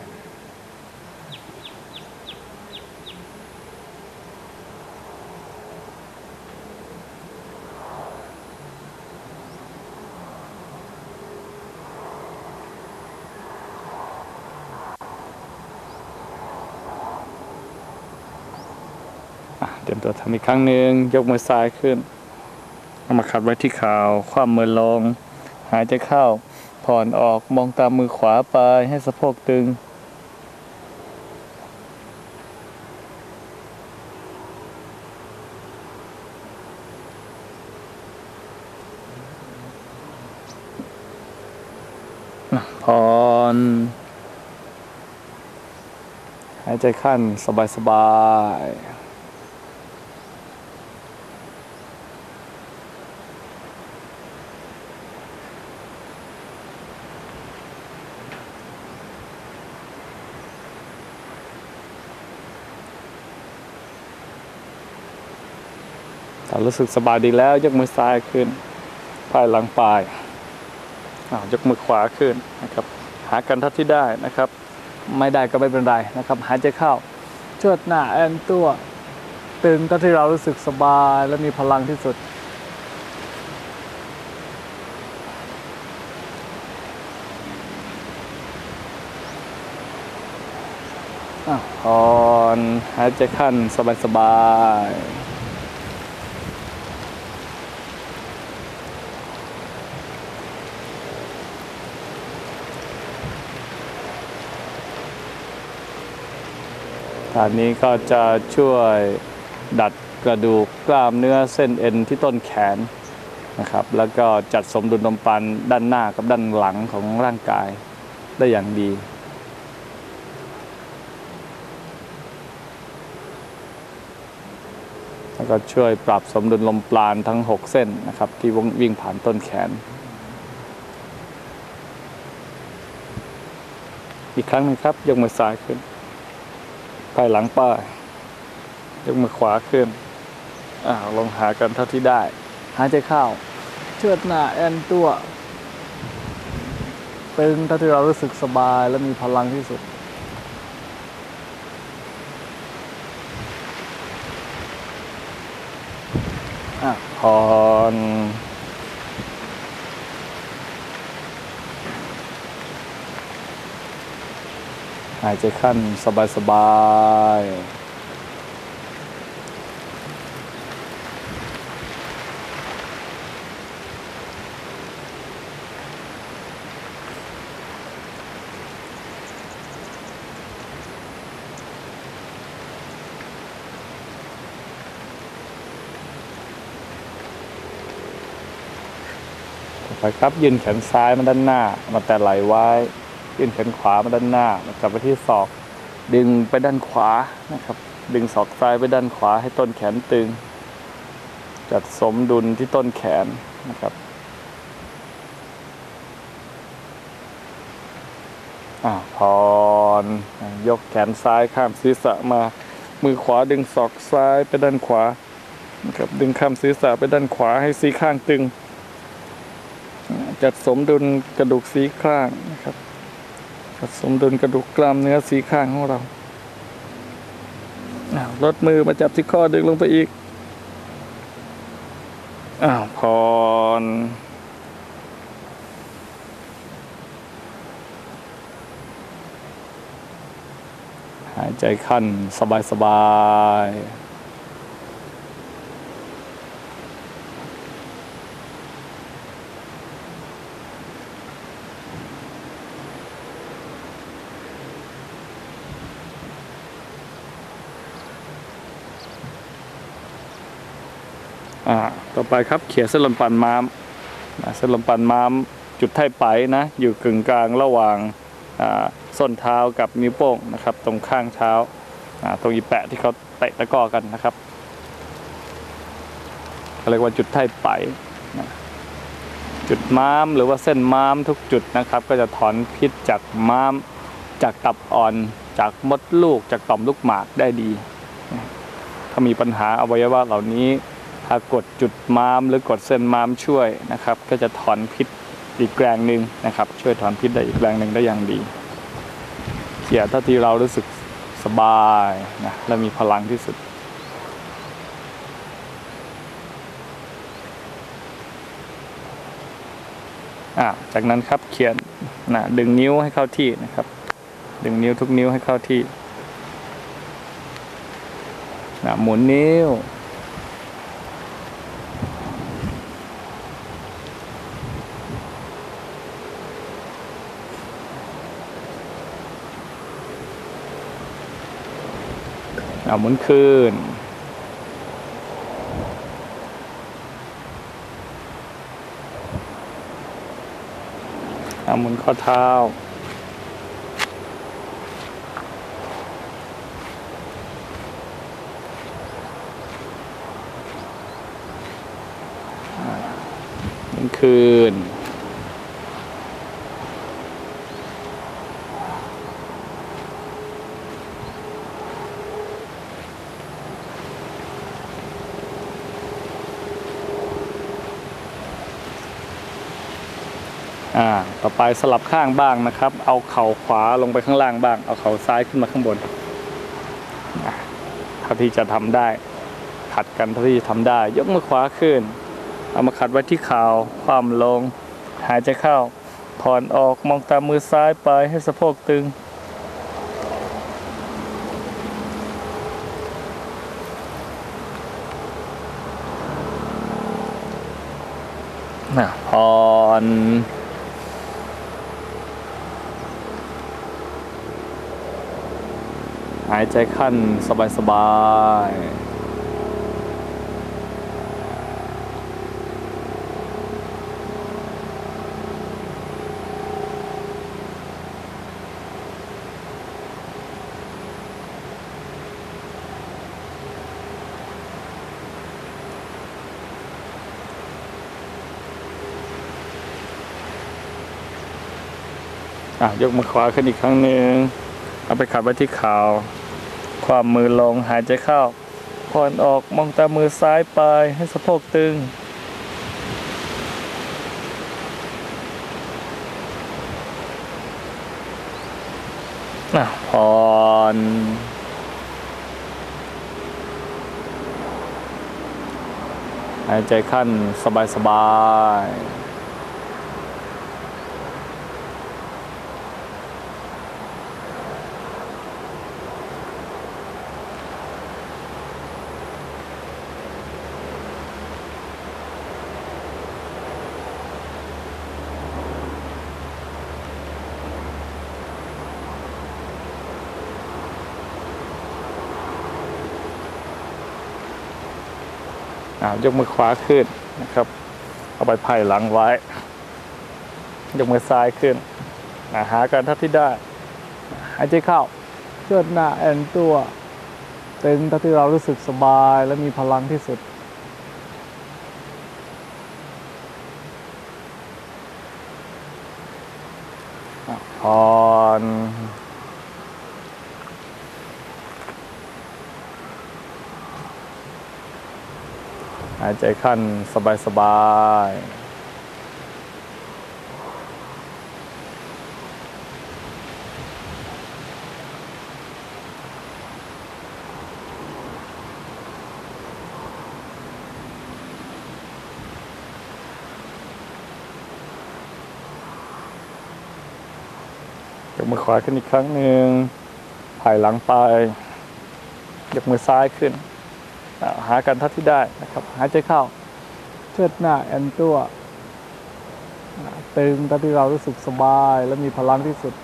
เตรียมตัวทำอีกครั้งหนึ่งยกมือซ้ายขึ้นเอามาขัดไว้ที่เข่าคว่ำมือลงหายใจเข้าผ่อนออกมองตามมือขวาไปให้สะโพกตึงผ่อนหายใจขั้นสบายๆรู้สึกสบายดีแล้วยกมือซ้ายขึ้นพายหลังปลายยกมือขวาขึ้นนะครับหากันเท่าที่ได้นะครับไม่ได้ก็ไม่เป็นไรนะครับหายใจเข้าเชิดหน้าแอนตัวตึงเท่าที่เรารู้สึกสบายและมีพลังที่สุดผ่อนหายใจเข้าสบายๆท่านี้ก็จะช่วยดัดกระดูกกล้ามเนื้อเส้นเอ็นที่ต้นแขนนะครับแล้วก็จัดสมดุลลมปราณด้านหน้ากับด้านหลังของร่างกายได้อย่างดีแล้วก็ช่วยปรับสมดุลลมปราณทั้งหกเส้นนะครับที่วิ่งผ่านต้นแขนอีกครั้งหนึ่งครับยกมือซ้ายขึ้นไปหลังป้ายยกมือขวาขึ้นอ่าลองหากันเท่าที่ได้หายใจเข้าเชิดหน้าแอนตัวตึงเท่าที่เรารู้สึกสบายและมีพลังที่สุดอ่ะผ่อนหายใจเข้าสบายๆไปครับยืนแขนซ้ายมาด้านหน้ามาแต่ไหลไว้ยื่นแขนขวามาด้านหน้าจับไปที่ศอกดึงไปด้านขวานะครับดึงศอกซ้ายไปด้านขวาให้ต้นแขนตึงจัดสมดุลที่ต้นแขนนะครับอ่าผ่อนยกแขนซ้ายข้ามศีรษะมามือขวาดึงศอกซ้ายไปด้านขวานะครับดึงข้ามศีรษะไปด้านขวาให้ซี่ข้างตึงจัดสมดุลกระดูกซี่ข้างนะครับจัดสมดุลกระดูกกล้ามเนื้อซี่ข้างของเราลดมือมาจับที่ข้อดึงลงไปอีกอ้าวผ่อนหายใจเข้าสบายๆอ่าต่อไปครับเขี่ยเส้นลมปราณม้ามเส้นลมปราณม้ามจุดไถ่ไปนะอยู่กึ่งกลางระหว่างส้นเท้ากับนิ้วโป้งนะครับตรงข้างเท้าตรงอีแปะที่เขาเตะตะก้อกันนะครับเขาเรียกว่าจุดไถ่ไปนะจุดม้ามหรือว่าเส้นม้ามทุกจุดนะครับก็จะถอนพิษจากม้ามจากตับอ่อนจากมดลูกจากต่อมลูกหมากได้ดีถ้ามีปัญหาอวัยวะเหล่านี้ถ้ากดจุดม้ามหรือกดเส้นม้ามช่วยนะครับก็จะถอนพิษอีกแรงหนึ่งนะครับช่วยถอนพิษได้อีกแรงหนึ่งได้อย่างดีเขี่ยเท่าที่เรารู้สึกสบายนะและมีพลังที่สุดอ่าจากนั้นครับเขียนนะดึงนิ้วให้เข้าที่นะครับดึงนิ้วทุกนิ้วให้เข้าที่นะหมุนนิ้วเอาหมุนคืนเอาหมุนข้อเท้าหมุนคืนอ่าต่อไปสลับข้างบ้างนะครับ เอาเข่าขวาลงไปข้างล่างบ้างเอาเข่าซ้ายขึ้นมาข้างบนเท่าที่จะทำได้ขัดกันเท่าที่จะทำได้ยกมือขวาขึ้นเอามาขัดไว้ที่เข่าคว่ำลงหายใจเข้าผ่อนออกมองตามมือซ้ายไปให้สะโพกตึงนะผ่อนหายใจขั้นสบายๆยกมือขวาขึ้นอีกครั้งหนึ่งเอาไปขัดไว้ที่เข่าความมือลงหายใจเข้าผ่อนออกมองตามมือซ้ายไปให้สะโพกตึงผ่อนหายใจขั้นสบายๆยกมือขวาขึ้นนะครับเอาไปไพ่หลังไว้ยกมือซ้ายขึ้นหากันเท่าที่ได้หายใจเข้าเชิดหน้าแอนตัวตึงเท่าที่เรารู้สึกสบายและมีพลังที่สุดผ่อนหายใจขั้นสบายๆยกมือขวาขึ้นอีกครั้งหนึ่งไผ่หลังไปยกมือซ้ายขึ้นหากันเท่าที่ได้นะครับหายใจเข้าเชิดหน้าแอนตัวตึงเท่าที่เรารู้สึกสบายและมีพลังที่สุด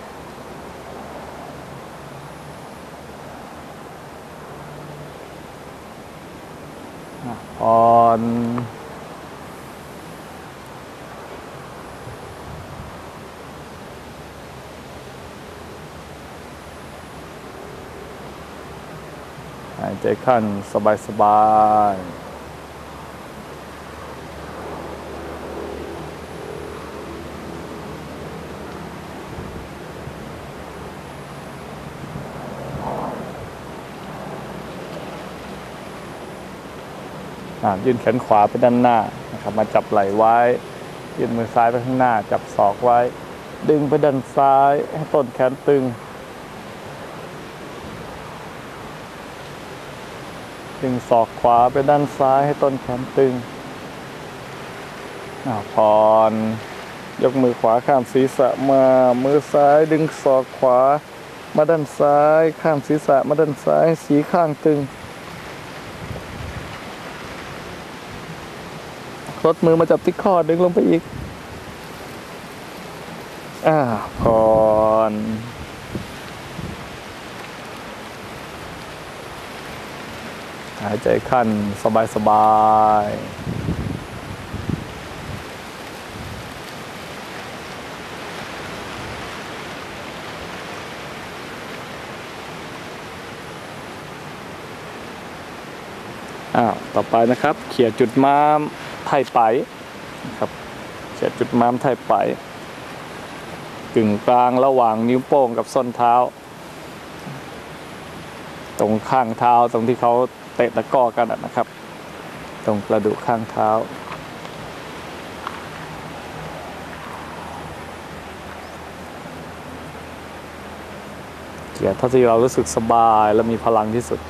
ผ่อนหายใจขั้นสบายๆยื่นแขนขวาไปด้านหน้านะครับมาจับไหล่ไว้ยื่นมือซ้ายไปข้างหน้าจับศอกไว้ดึงไปด้านซ้ายให้ต้นแขนตึงดึงศอกขวาไปด้านซ้ายให้ต้นแขนตึงผ่อนยกมือขวาข้ามศีรษะมามือซ้ายดึงศอกขวามาด้านซ้ายข้ามศีรษะมาด้านซ้ายสีข้างตึงลดมือมาจับที่ข้อดึงลงไปอีกอ่าผ่อนหายใจขั้นสบายๆอ้าวต่อไปนะครับเขี่ยจุดม้ามไถ่ไปนะครับเขี่ยจุดม้ามไถ่ไปกึ่งกลางระหว่างนิ้วโป้งกับส้นเท้าตรงข้างเท้าตรงที่เขาเตะตะก้อกันนะครับตรงกระดูกข้างเท้าเกียร์เท่าที่เรารู้สึกสบายและมีพลังที่สุด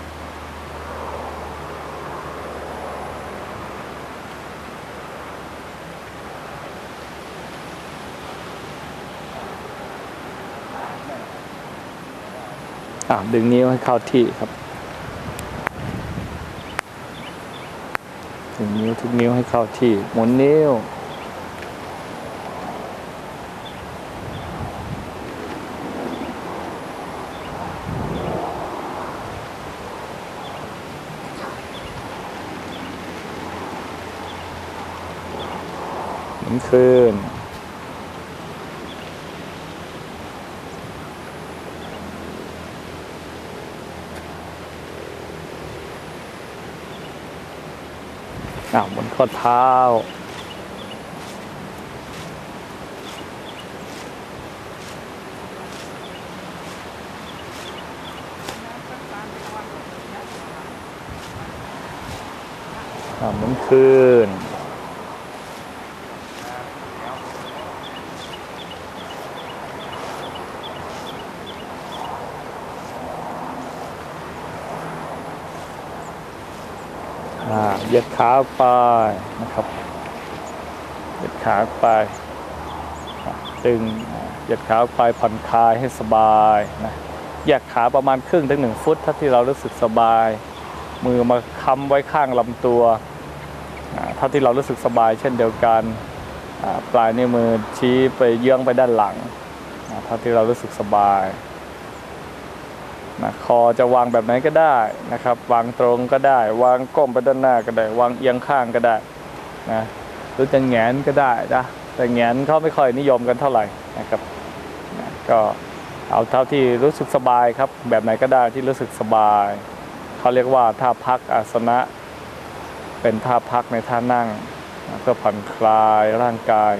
ดึงนิ้วให้เข้าที่ครับดึงนิ้วทุกนิ้วให้เข้าที่หมุนนิ้วหมุนคืนอ่าหมุนข้อเท้าอ่าหมุนคืนเหยียดขาไปนะครับเหยียดขาไปดึงเหยียดขาไปผ่อนคลายให้สบายนะแยกขาประมาณครึ่งถึงหนึ่งฟุตถ้าที่เรารู้สึกสบายมือมาค้ำไว้ข้างลำตัวถ้าที่เรารู้สึกสบายเช่นเดียวกันปลายนิ้วมือชี้ไปเยื้องไปด้านหลังถ้าที่เรารู้สึกสบายนะคอจะวางแบบไหนก็ได้นะครับวางตรงก็ได้วางก้มไปด้านหน้าก็ได้วางเอียงข้างก็ได้นะหรือจะแหงนก็ได้นะแต่แหงนเขาไม่ค่อยนิยมกันเท่าไหร่นะครับนะก็เอาเท่าที่รู้สึกสบายครับแบบไหนก็ได้ที่รู้สึกสบายเขาเรียกว่าท่าพักอาสนะเป็นท่าพักในท่านั่งเพื่อผ่อนคลายร่างกาย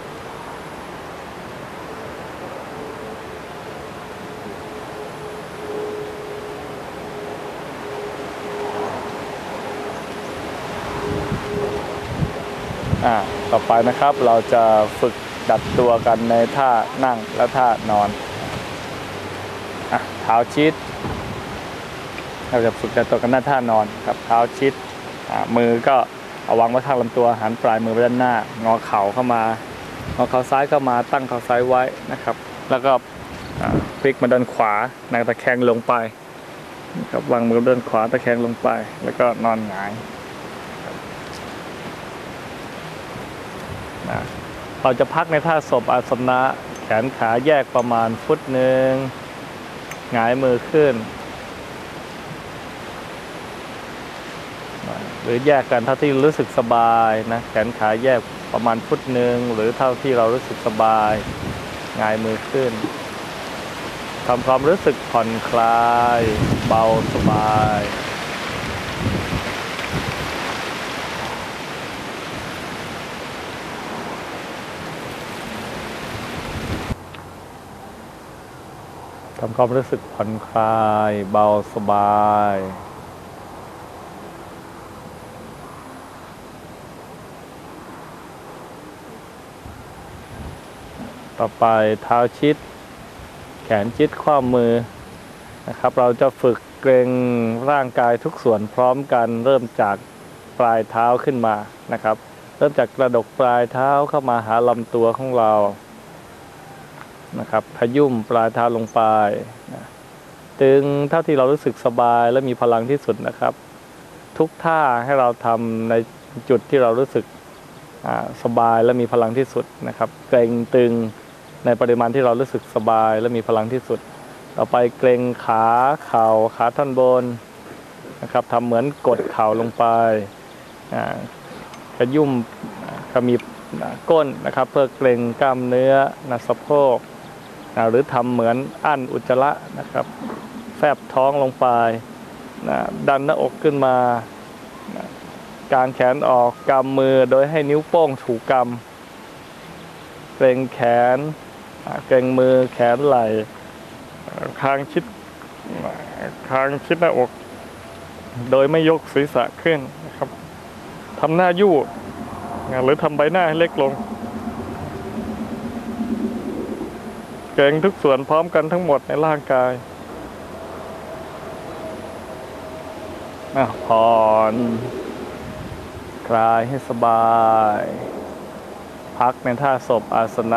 อ่าต่อไปนะครับเราจะฝึกดัดตัวกันในท่านั่งและท่านอนอ่ะเท้าชิดเราจะฝึกดัดตัวกันหน้าท่านอนครับเท้าชิดอ่ามือก็เอาวางไว้ข้างลำตัวหันปลายมือไปด้านหน้างอเข่าเข้ามางอเข่าซ้ายเข้ามาตั้งเข่าซ้ายไว้นะครับแล้วก็พลิกมาด้านขวาหนักตะแคงลงไปครับวางมือด้านขวาตะแคงลงไปแล้วก็นอนหงายเราจะพักในท่าศพอาสนะแขนขาแยกประมาณฟุตหนึ่งหงายมือขึ้นหรือแยกกันเท่าที่รู้สึกสบายนะแขนขาแยกประมาณฟุตหนึ่งหรือเท่าที่เรารู้สึกสบายหงายมือขึ้นทำความรู้สึกผ่อนคลายเบาสบายทำความรู้สึกผ่อนคลายเบาสบายต่อไปเท้าชิดแขนชิดข้อมือนะครับเราจะฝึกเกร็งร่างกายทุกส่วนพร้อมกันเริ่มจากปลายเท้าขึ้นมานะครับเริ่มจากกระดกปลายเท้าเข้ามาหาลำตัวของเรานะครับขยุ่มปลายเท้าลงไปนะตึงเท่าที่เรารู้สึกสบายและมีพลังที่สุดนะครับทุกท่าให้เราทำในจุดที่เรารู้สึกสบายและมีพลังที่สุดนะครับเกร็งตึงในปริมาณที่เรารู้สึกสบายและมีพลังที่สุดต่อไปเกร็งขาเข่าขาท่อนบนนะครับทำเหมือนกดเข่าลงไปขยุ่มขมิบก้นนะครับเพื่อเกร็งกล้ามเนื้อหน้าสะโพกหรือทำเหมือนอั้นอุจจาระนะครับแฟบท้องลงไปนะดันหน้าอกขึ้นมากางแขนออกกำมือโดยให้นิ้วโป้งถูกกำเกร็งแขนเกร็งมือแขนไหล่คางชิดคางชิดหน้าอกโดยไม่ยกศีรษะขึ้นนะครับทำหน้ายู่หรือทำใบหน้าให้เล็กลงเกร็งทุกส่วนพร้อมกันทั้งหมดในร่างกายอ่ะผ่อนคลายให้สบาย พักในท่าศพอาสนะ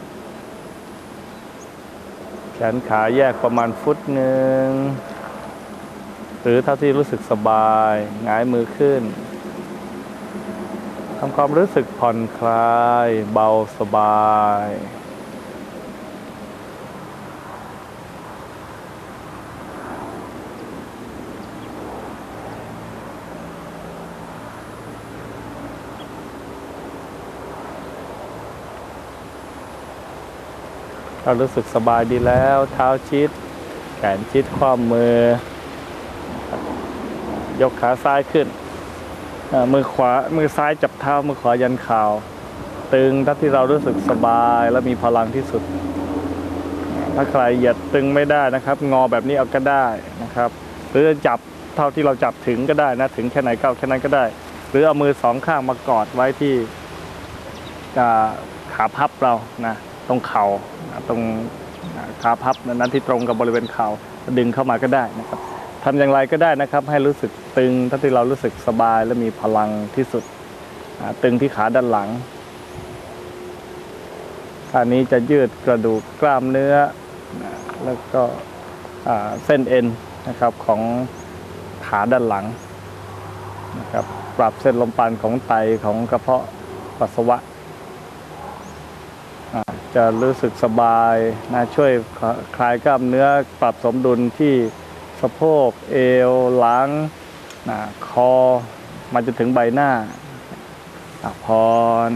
แขนขาแยกประมาณฟุตหนึ่ง หรือเท่าที่รู้สึกสบายหงายมือขึ้นทำความรู้สึกผ่อนคลายเบาสบายถ้ารู้สึกสบายดีแล้วเท้าชิดแขนชิดข้อมือยกขาซ้ายขึ้นมือขวามือซ้ายจับเท้ามือขวายันเข่าตึงถ้าที่เรารู้สึกสบายและมีพลังที่สุดถ้าใครเหยียดตึงไม่ได้นะครับงอแบบนี้เอาก็ได้นะครับหรือจับเท่าที่เราจับถึงก็ได้นะถึงแค่ไหนก็แค่นั้นก็ได้หรือเอามือสองข้างมากอดไว้ที่ขาพับเรานะตรงเข่าตรงขาพับนั้นที่ตรงกับบริเวณเข่าดึงเข้ามาก็ได้นะครับทำอย่างไรก็ได้นะครับให้รู้สึกตึงถ้าที่เรารู้สึกสบายและมีพลังที่สุดตึงที่ขาด้านหลังท่านี้จะยืดกระดูกกล้ามเนื้อแล้วก็เส้นเอ็นนะครับของขาด้านหลังนะครับปรับเส้นลมปราณของไตของกระเพาะปัสสาวะจะรู้สึกสบายนะช่วยคลายกล้ามเนื้อปรับสมดุลที่สะโพกเอวหลังนะคอมาจนถึงใบหน้าพร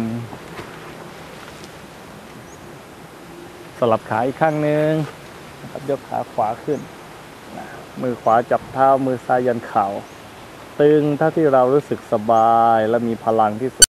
สลับขาอีกข้างหนึ่งนะครับยกขาขวาขึ้นนะมือขวาจับเท้ามือซ้ายยันเข่าตึงถ้าที่เรารู้สึกสบายและมีพลังที่สุด